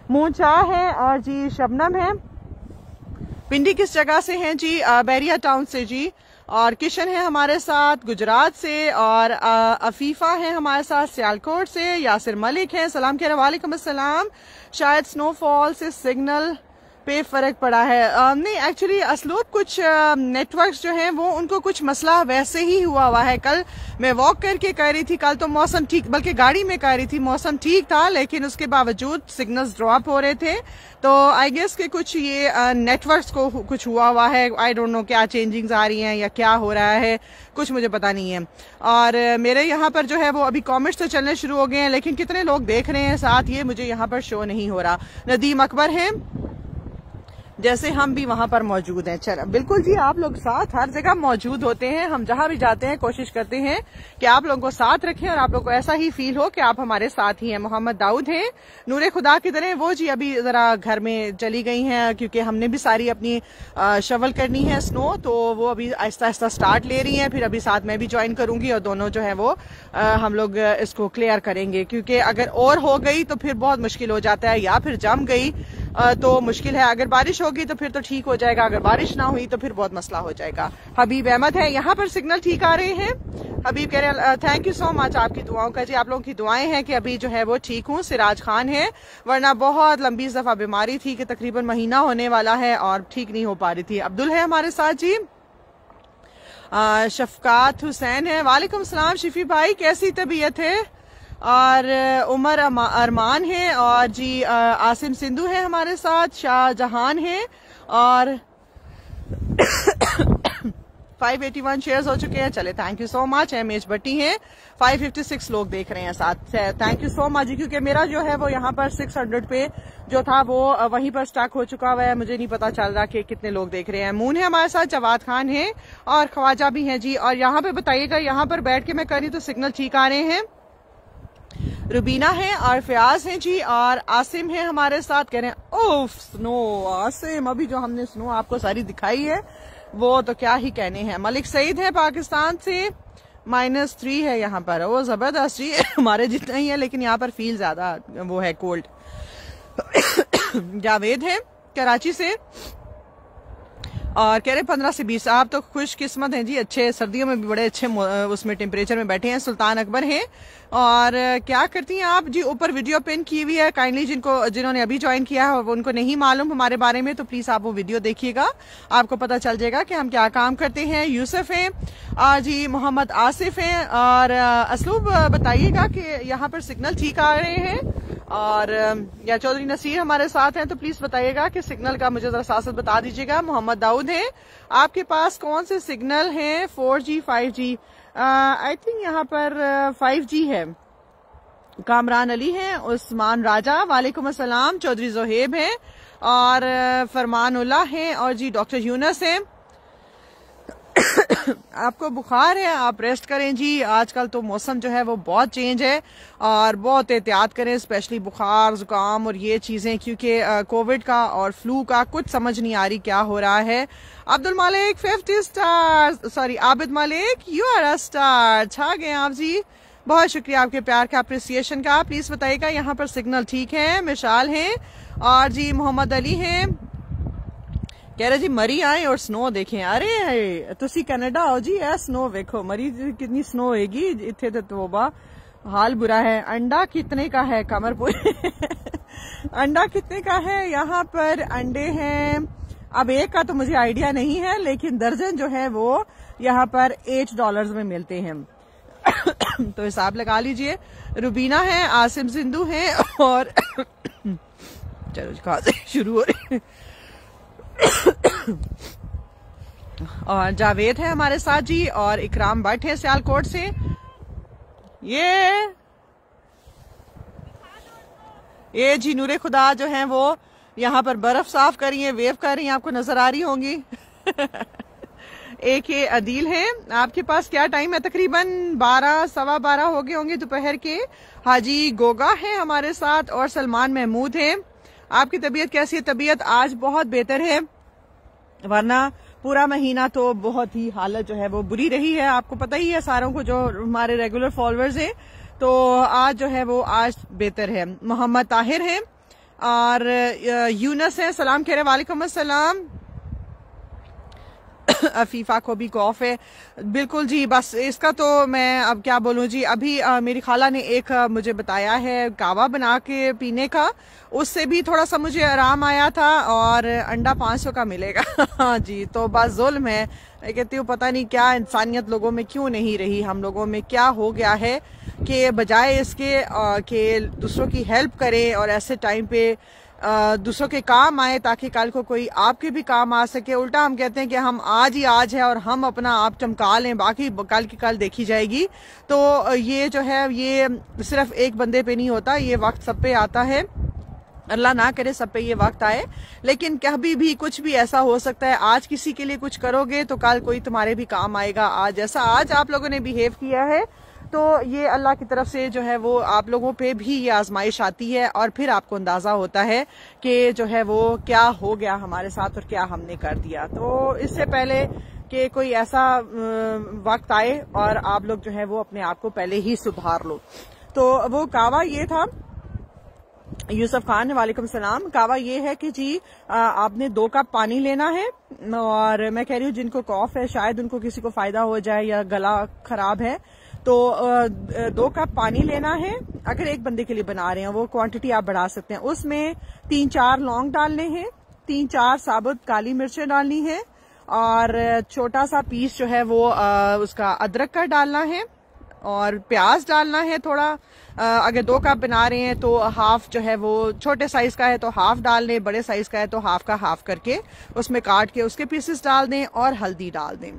मूंचा है और जी शबनम है। पिंडी किस जगह से हैं जी? बैरिया टाउन से जी। और किशन है हमारे साथ गुजरात से, और अफीफा है हमारे साथ सियालकोट से। यासिर मलिक है, सलाम कह रहे, वालेकुम अस्सलाम। शायद स्नोफॉल से सिग्नल पे फर्क पड़ा है। नहीं, एक्चुअली असलूब कुछ नेटवर्क्स जो हैं वो उनको कुछ मसला वैसे ही हुआ है। कल मैं वॉक करके कह रही थी, कल तो मौसम ठीक, बल्कि गाड़ी में कह रही थी मौसम ठीक था, लेकिन उसके बावजूद सिग्नल्स ड्रॉप हो रहे थे। तो आई गेस कि कुछ ये नेटवर्क्स को कुछ हुआ है। आई डोंट नो क्या चेंजिंग्स आ रही हैं या क्या हो रहा है, कुछ मुझे पता नहीं है। और मेरे यहाँ पर जो है वो अभी कमेंट्स तो चलने शुरू हो गए हैं, लेकिन कितने लोग देख रहे हैं साथ ये मुझे यहाँ पर शो नहीं हो रहा। नदीम अकबर है, जैसे हम भी वहां पर मौजूद हैं। चलो बिल्कुल जी, आप लोग साथ हर जगह मौजूद होते हैं। हम जहां भी जाते हैं कोशिश करते हैं कि आप लोगों को साथ रखें और आप लोग को ऐसा ही फील हो कि आप हमारे साथ ही हैं। मोहम्मद दाऊद हैं, नूरे खुदा की तरह, वो जी अभी जरा घर में चली गई हैं क्योंकि हमने भी सारी अपनी शवल करनी है स्नो, तो वो अभी आहिस्ता आहिस्ता स्टार्ट ले रही हैं। फिर अभी साथ में भी ज्वाइन करूंगी और दोनों जो है वो हम लोग इसको क्लियर करेंगे, क्योंकि अगर और हो गई तो फिर बहुत मुश्किल हो जाता है, या फिर जम गई तो मुश्किल है। अगर बारिश होगी तो फिर तो ठीक हो जाएगा, अगर बारिश ना हुई तो फिर बहुत मसला हो जाएगा। हबीब अहमद है, यहाँ पर सिग्नल ठीक आ रहे हैं। हबीब कह रहे थैंक यू सो मच आपकी दुआओं का जी, आप लोगों की दुआएं हैं कि अभी जो है वो ठीक हूँ। सिराज खान है, वरना बहुत लंबी दफा बीमारी थी कि तकरीबन महीना होने वाला है और ठीक नहीं हो पा रही थी। अब्दुल है हमारे साथ जी। शफकात हुसैन है, वालेकुम सलाम शिफी भाई, कैसी तबीयत है? और उमर अरमान है, और जी आसिम सिंधु है हमारे साथ। शाहजहान है, और 581 शेयर्स हो चुके हैं। चले thank you so much. MH Bhatti हैं, 556 लोग देख रहे हैं साथ। थैंक यू सो मच जी, क्योंकि मेरा जो है वो यहाँ पर 600 पे जो था वो वहीं पर स्टक हो चुका हुआ है, मुझे नहीं पता चल रहा कि कितने लोग देख रहे हैं। मून है हमारे साथ, जवाद खान है, और ख्वाजा भी हैं जी। और यहाँ पे बताइएगा, यहाँ पर बैठ के मैं कर रही तो सिग्नल ठीक आ रहे हैं। रुबीना है और फयाज है जी, और आसिम है हमारे साथ। कह रहे हैं ओफ स्नो आसिम, अभी जो हमने स्नो आपको सारी दिखाई है वो तो क्या ही कहने हैं। मलिक सईद है पाकिस्तान से, -3 है यहाँ पर, वो जबरदस्त जी हमारे जितना ही है, लेकिन यहाँ पर फील ज्यादा वो है कोल्ड। जावेद है कराची से, और कह रहे 15 से 20। आप तो खुशकिस्मत हैं जी, अच्छे सर्दियों में भी बड़े अच्छे उसमें टेम्परेचर में बैठे हैं। सुल्तान अकबर हैं, और क्या करती हैं आप जी? ऊपर वीडियो पिन की हुई है, काइंडली जिन्होंने अभी ज्वाइन किया है वो उनको नहीं मालूम हमारे बारे में, तो प्लीज आप वो वीडियो देखिएगा, आपको पता चल जाएगा कि हम क्या काम करते हैं। यूसुफ हैं जी, मोहम्मद आसिफ हैं, और असलूब बताइएगा कि यहाँ पर सिग्नल ठीक आ रहे हैं। और या चौधरी नसीर हमारे साथ हैं, तो प्लीज बताइएगा कि सिग्नल का मुझे जरा साथ बता दीजिएगा। मोहम्मद दाऊद हैं, आपके पास कौन से सिग्नल हैं? 4G 5G? आई थिंक यहाँ पर 5G है। कामरान अली हैं, उस्मान राजा, वालेकुम अस्सलाम। चौधरी जोहेब हैं, और फरमान उल्लाह हैं, और जी डॉक्टर यूनस हैं। आपको बुखार है, आप रेस्ट करें जी। आजकल तो मौसम जो है वो बहुत चेंज है, और बहुत एहतियात करें, स्पेशली बुखार जुकाम और ये चीजें, क्योंकि कोविड का और फ्लू का कुछ समझ नहीं आ रही क्या हो रहा है। Abdul Malik 50 star, sorry Abid Malik, you are a star, छा गए आप जी, बहुत शुक्रिया आपके प्यार का, अप्रिसिएशन का। प्लीज बताइएगा यहाँ पर सिग्नल ठीक है। मिशाल है, और जी मोहम्मद अली हैं, कह रहे जी मरी आए और स्नो देखें। अरे तुसी कनाडा आओ जी, है स्नो वेखो, मरी कितनी स्नो होएगी इत्थे ते तोबा, हाल बुरा है। अंडा कितने का है कमरपुर? अंडा कितने का है? यहाँ पर अंडे हैं, अब एक का तो मुझे आइडिया नहीं है, लेकिन दर्जन जो है वो यहाँ पर $8 में मिलते हैं। तो हिसाब लगा लीजिए। रुबीना है, आसिम सिंधु है, और चलो खांसी शुरू हो रही है। और जावेद है हमारे साथ जी, और इकराम भट्ट है सियालकोट से। ये जी नूरे खुदा जो है वो यहाँ पर बर्फ साफ कर रही है, वेव कर रही है, आपको नजर आ रही होंगी। एक ये अदील है, आपके पास क्या टाइम है? तकरीबन 12 सवा 12 हो गए होंगे दोपहर के। हाजी गोगा है हमारे साथ, और सलमान महमूद है। आपकी तबीयत कैसी है? तबीयत आज बहुत बेहतर है, वरना पूरा महीना तो बहुत ही हालत जो है वो बुरी रही है। आपको पता ही है सारों को, जो हमारे रेगुलर फॉलोअर्स हैं, तो आज जो है वो आज बेहतर है। मोहम्मद ताहिर है, और यूनस है, सलाम कह रहे, वालेकुम अस्सलाम। अफीफा को भी कॉफ है, बिल्कुल जी। बस इसका तो मैं अब क्या बोलूं जी। अभी मेरी खाला ने एक मुझे बताया है कावा बना के पीने का, उससे भी थोड़ा सा मुझे आराम आया था, और अंडा 500 का मिलेगा जी। तो बस जुल्म है, मैं कहती हूँ पता नहीं क्या इंसानियत लोगों में क्यों नहीं रही, हम लोगों में क्या हो गया है कि बजाय इसके कि दूसरों की हेल्प करें और ऐसे टाइम पे दूसरों के काम आए ताकि कल को कोई आपके भी काम आ सके, उल्टा हम कहते हैं कि हम आज ही आज है और हम अपना आप चमका लें, बाकी कल की कल देखी जाएगी। तो ये जो है ये सिर्फ एक बंदे पे नहीं होता, ये वक्त सब पे आता है। अल्लाह ना करे सब पे ये वक्त आए, लेकिन कभी भी कुछ भी ऐसा हो सकता है। आज किसी के लिए कुछ करोगे तो कल कोई तुम्हारे भी काम आएगा। आज जैसा आज आप लोगों ने बिहेव किया है तो ये अल्लाह की तरफ से जो है वो आप लोगों पे भी ये आजमाइश आती है, और फिर आपको अंदाजा होता है कि जो है वो क्या हो गया हमारे साथ और क्या हमने कर दिया। तो इससे पहले कि कोई ऐसा वक्त आए और आप लोग जो है वो अपने आप को पहले ही सुधार लो। तो वो कावा ये था, यूसुफ खान, वालेकुम सलाम। कावा ये है कि जी आपने 2 कप पानी लेना है, और मैं कह रही हूँ जिनको कॉफ है शायद उनको किसी को फायदा हो जाए या गला खराब है, तो 2 कप पानी लेना है। अगर एक बंदे के लिए बना रहे हैं वो क्वांटिटी आप बढ़ा सकते हैं। उसमें 3-4 लौंग डालने हैं, 3-4 साबुत काली मिर्चें डालनी है, और छोटा सा पीस जो है वो उसका अदरक का डालना है, और प्याज डालना है थोड़ा। अगर 2 कप बना रहे हैं तो हाफ जो है वो छोटे साइज का है तो हाफ डाल दें, बड़े साइज का है तो हाफ का हाफ करके उसमें काट के उसके पीसेस डाल दें, और हल्दी डाल दें।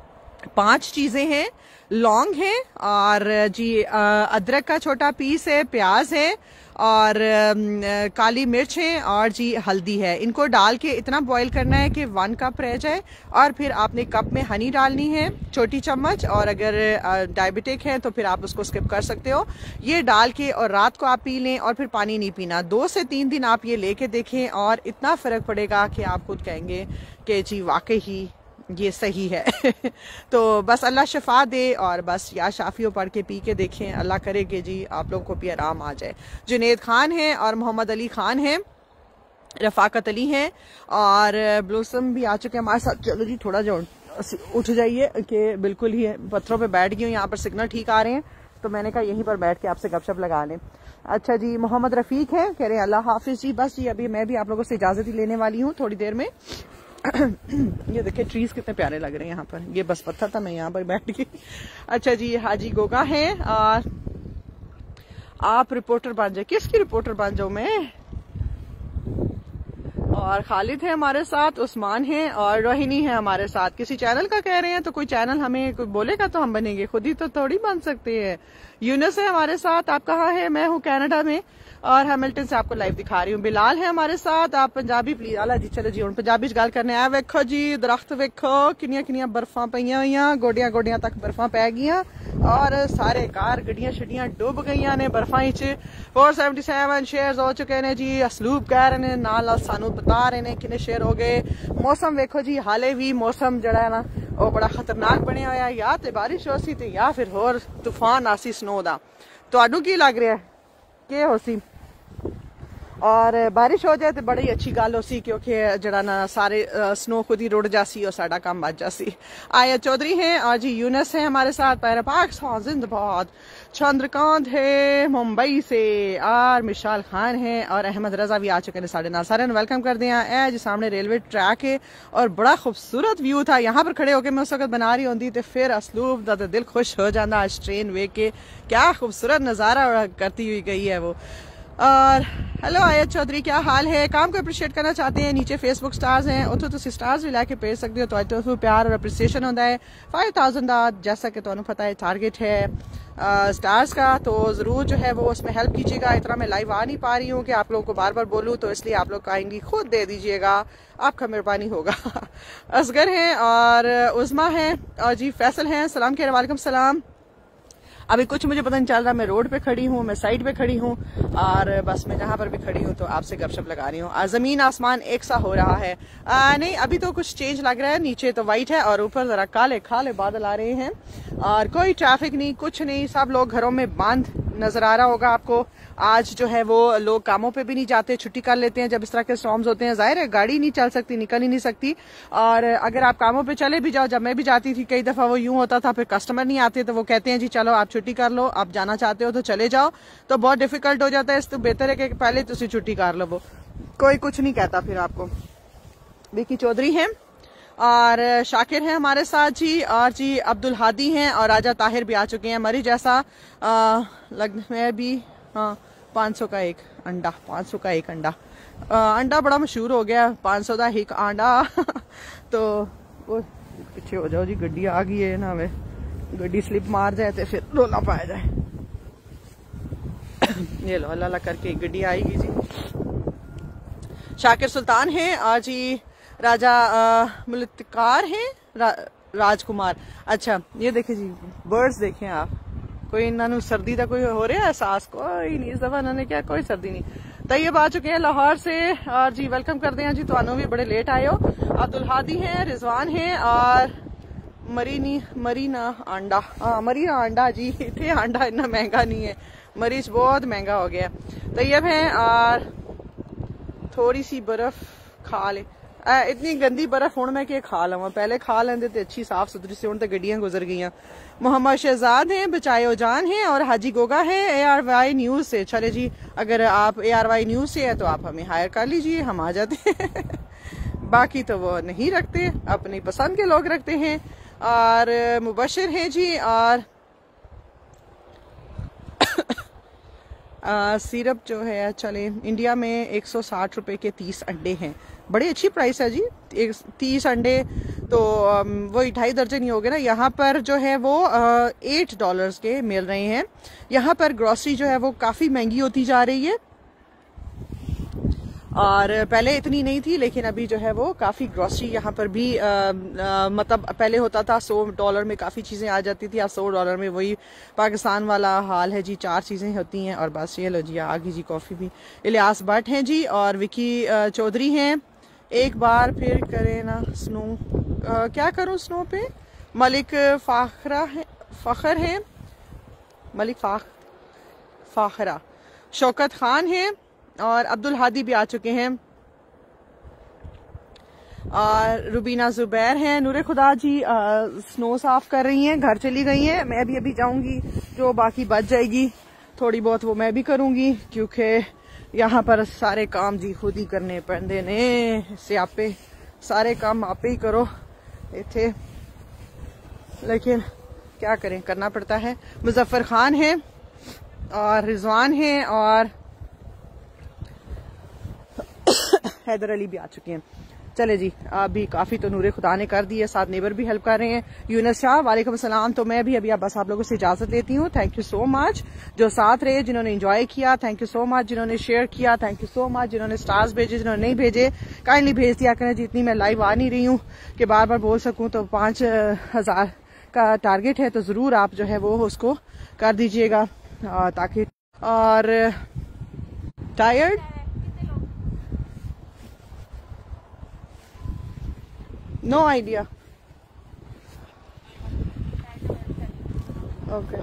5 चीजें हैं, लौंग है, और जी अदरक का छोटा पीस है, प्याज है, और काली मिर्च है, और जी हल्दी है। इनको डाल के इतना बॉईल करना है कि 1 कप रह जाए, और फिर आपने कप में हनी डालनी है छोटी चम्मच, और अगर डायबिटिक है तो फिर आप उसको स्किप कर सकते हो। ये डाल के और रात को आप पी लें, और फिर पानी नहीं पीना। 2 से 3 दिन आप ये लेके देखें और इतना फर्क पड़ेगा कि आप खुद कहेंगे कि जी वाकई ही ये सही है तो बस अल्लाह शफा दे, और बस या शाफियों पढ़ के पी के देखें, अल्लाह करे कि जी आप लोगों को भी आराम आ जाए। जुनेद खान है, और मोहम्मद अली खान है, रफाकत अली है, और ब्लूसम भी आ चुके हैं हमारे साथ। चलो जी थोड़ा जो उठ जाइए कि बिल्कुल ही पत्थरों पे बैठ गई हूँ, यहाँ पर सिग्नल ठीक आ रहे हैं, तो मैंने कहा यहीं पर बैठ के आपसे गपशप लगा लें। अच्छा जी, मोहम्मद रफीक है, कह रहे हैं अल्लाह हाफिज जी। बस जी अभी मैं भी आप लोगों से इजाजत ही लेने वाली हूँ थोड़ी देर में। ये देखिए ट्रीज कितने प्यारे लग रहे हैं यहाँ पर, ये बस पत्थर था, मैं यहाँ पर बैठ गई। अच्छा जी, हाजी गोगा है, और आप रिपोर्टर बन जाए। किसकी रिपोर्टर बन जाऊं मैं? और खालिद है हमारे साथ, उस्मान है, और रोहिणी है हमारे साथ। किसी चैनल का कह रहे हैं तो कोई चैनल हमें कोई बोलेगा तो हम बनेंगे, खुद ही तो थोड़ी बन सकते हैं। यूनस है हमारे साथ, आप कहाँ है? मैं हूँ कनाडा में, और हैमिल्टन से आपको लाइव दिखा रही हूँ। बिलाल है हमारे साथ। आप पंजाबी प्लीज आला जी, चलो जी हम पंजाबी च गल करने आए। वेखो जी दरख्त वेखो किनिया किनिया बर्फा पईयां होईयां, गोडियां गोडियां तक बर्फा पै गईयां, और सारे कार गड्डियां शड्डियां डुब गईयां ने बर्फा च। 477 शेयर्स हो चुके ने जी। असलूब कह रहे ने नाल सानू बता रहे ने किन्ने शेयर हो गए। मौसम वेखो जी, हाले भी मौसम जड़ा है ना वो बड़ा खतरनाक बने होया, या ते बारिश हो सी ते या फिर होर तूफान आसी स्नो दा। तुहानू की लग रहा है के हो सी? और बारिश हो जाए तो बड़ी अच्छी गल हो सी, क्योंकि जड़ा ना सारे स्नो खुद ही रुड़ जासी और साडा काम बच जासी। आया चौधरी हैं, और जी यूनस है हमारे साथ। पैरा पाकिस्तान जिंदाबाद। चंद्रकांत है मुंबई से, और मिशाल खान है, और अहमद रजा भी आ चुके हैं साढ़े नाल। सारे वेलकम कर दिया। ए जी सामने रेलवे ट्रैक है और बड़ा खूबसूरत व्यू था। यहाँ पर खड़े होकर मैं उस वक्त बना रही होंगी तो फिर असलूब दा दिल खुश हो जाता। आज ट्रेन वे के क्या खूबसूरत नजारा करती हुई गई है वो। और हेलो आयत चौधरी, क्या हाल है? काम को अप्रिशिएट करना चाहते हैं, नीचे फेसबुक स्टार्स हैं, उतो तुसी स्टार्स भी लैके भेज सकते हो, तो अतो प्यार और अप्रिसिएशन होता है। 5000 दा जैसा कि तुहानू पता है टारगेट है स्टार्स का, तो जरूर जो है वो उसमें हेल्प कीजिएगा। इतना मैं लाइव आ नहीं पा रही हूँ कि आप लोगों को बार बार बोलूँ, तो इसलिए आप लोग काइंडली खुद दे दीजिएगा, आपका मेहरबानी होगा। असगर हैं, और उज़मा है, और जी फैसल हैं। सलाम कह रहे, वालेकुम सलाम। अभी कुछ मुझे पता नहीं चल रहा, मैं रोड पे खड़ी हूँ, मैं साइड पे खड़ी हूँ, और बस मैं जहाँ पर भी खड़ी हूँ तो आपसे गपशप लगा रही हूँ। जमीन आसमान एक सा हो रहा है। नहीं अभी तो कुछ चेंज लग रहा है, नीचे तो वाइट है और ऊपर जरा काले काले बादल आ रहे हैं, और कोई ट्रैफिक नहीं, कुछ नहीं, सब लोग घरों में बंद, नजर आ रहा होगा आपको। आज जो है वो लोग कामों पे भी नहीं जाते, छुट्टी कर लेते हैं जब इस तरह के स्टॉर्म्स होते हैं। जाहिर है गाड़ी नहीं चल सकती, निकल ही नहीं सकती। और अगर आप कामों पे चले भी जाओ, जब मैं भी जाती थी कई दफा वो यूं होता था, फिर कस्टमर नहीं आते तो वो कहते हैं जी चलो आप छुट्टी कर लो, आप जाना चाहते हो तो चले जाओ, तो बहुत डिफिकल्ट हो जाता है। तो बेहतर है कि पहले तुम छुट्टी कर लो, वो कोई कुछ नहीं कहता फिर आपको। विकी चौधरी हैं और शाकिर हैं हमारे साथ जी, और जी अब्दुल हादी हैं और राजा ताहिर भी आ चुके हैं। मरी जैसा मैं भी, हाँ 500 का एक अंडा, 500 का एक अंडा। अंडा बड़ा मशहूर हो गया, 500 का एक अंडा। तो वो पीछे हो जाओ जी, गड्डी आ गई है ना, हमें गड्डी स्लिप मार जाए तो फिर रोना पाया जाए। ये लो अल्लाह करके गड्डी आएगी जी। शाकिर सुल्तान है और जी राजा मुल्तकार हैं, राजकुमार। अच्छा ये देखे जी बर्ड्स देखें आप, कोई इन्होंने सर्दी का कोई हो रहा है एहसास? कोई नहीं, इस दफा इन्होंने क्या कोई सर्दी नहीं। तैयब आ चुके हैं लाहौर से और जी वेलकम करते हैं जी, तो भी बड़े लेट आए हो। अब्दुल हादी हैं, रिजवान हैं और मरीना आंडा, हाँ मरीना आंडा जी। इतने आंडा इतना महंगा नहीं है, मरीच बहुत महंगा हो गया। तैयब हैं और थोड़ी सी बर्फ खा ले, इतनी गंदी बर्फ हूं मैं कि खा लवा, पहले खा लेंदे ते अच्छी साफ सुथरी से, हूं तो गड्डियां गुजर गई। मोहम्मद शहजाद हैं, बचाए जान हैं और हाजी गोगा है ARY न्यूज से। चले जी, अगर आप ARY न्यूज से है तो आप हमें हायर कर लीजिए, हम आ जाते हैं। बाकी तो वो नहीं रखते, अपनी पसंद के लोग रखते हैं। और मुबशिर हैं जी और सिरप जो है, चले इंडिया में 160 रुपए के 30 अंडे हैं, बड़ी अच्छी प्राइस है जी। 30 अंडे तो वो 2.5 दर्जन ही हो गए ना। यहाँ पर जो है वो $8 के मिल रहे हैं। यहाँ पर ग्रोसरी जो है वो काफी महंगी होती जा रही है और पहले इतनी नहीं थी, लेकिन अभी जो है वो काफी ग्रोसरी यहाँ पर भी मतलब पहले होता था $100 में काफी चीजें आ जाती थी, अब $100 में वही पाकिस्तान वाला हाल है जी। 4 चीजें होती हैं और बस। ये लो जी आ गई जी कॉफी भी। इलियास भट्ट हैं जी और विकी चौधरी हैं। एक बार फिर करें ना स्नो, क्या करूं स्नो पे? मलिक फखर है, मलिक फाखरा। शौकत खान है और अब्दुल हादी भी आ चुके हैं और रुबीना जुबैर हैं। नूरे खुदा जी स्नो साफ कर रही हैं, घर चली गई हैं। मैं भी अभी जाऊंगी, जो बाकी बच जाएगी थोड़ी बहुत वो मैं भी करूंगी, क्योंकि यहाँ पर सारे काम जी खुद ही करने पैंदे ने। स्यापे सारे काम आप ही करो इथे, लेकिन क्या करें, करना पड़ता है। मुजफ्फर खान है और रिजवान है और हैदर अली भी आ चुके हैं। चले जी, अभी काफी तो नूरे खुदा ने कर दी है, साथ नेबर भी हेल्प कर रहे हैं। यूनस शाह वालेकुम सलाम। तो मैं भी अभी बस आप लोगों से इजाजत लेती हूँ। थैंक यू सो मच जो साथ रहे, जिन्होंने एंजॉय किया, थैंक यू सो मच। जिन्होंने शेयर किया, थैंक यू सो मच। जिन्होंने स्टार्स भेजे, जिन्होंने नहीं भेजे, काइंडली भेज दिया करें। जितनी मैं लाइव आ नहीं रही हूँ कि बार बार बोल सकूँ, तो 5000 का टारगेट है, तो जरूर आप जो है वो उसको कर दीजिएगा ताकि। और टायर्ड नो आइडिया, ओके।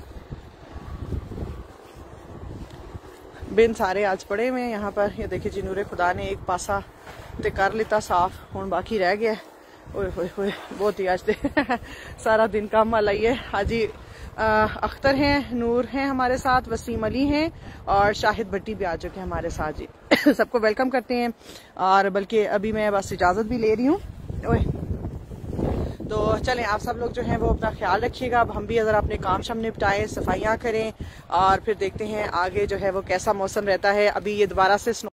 बिन सारे आज पड़े हुए हैं यहाँ पर। ये देखिए जी, नूरे खुदा ने एक पासा ते कर लिता साफ, हूँ बाकी रह गया। ओए होए होए, बहुत ही आज सारा दिन काम वाला ही है। हाजी अख्तर हैं, नूर हैं हमारे साथ, वसीम अली हैं और शाहिद भट्टी भी आ चुके हैं हमारे साथ जी। सबको वेलकम करते हैं। और बल्कि अभी मैं बस इजाजत भी ले रही हूँ। ओए तो चलें, आप सब लोग जो हैं वो अपना ख्याल रखिएगा। अब हम भी अगर अपने काम शाम निपटाएं, सफाइयाँ करें और फिर देखते हैं आगे जो है वो कैसा मौसम रहता है। अभी ये दोबारा से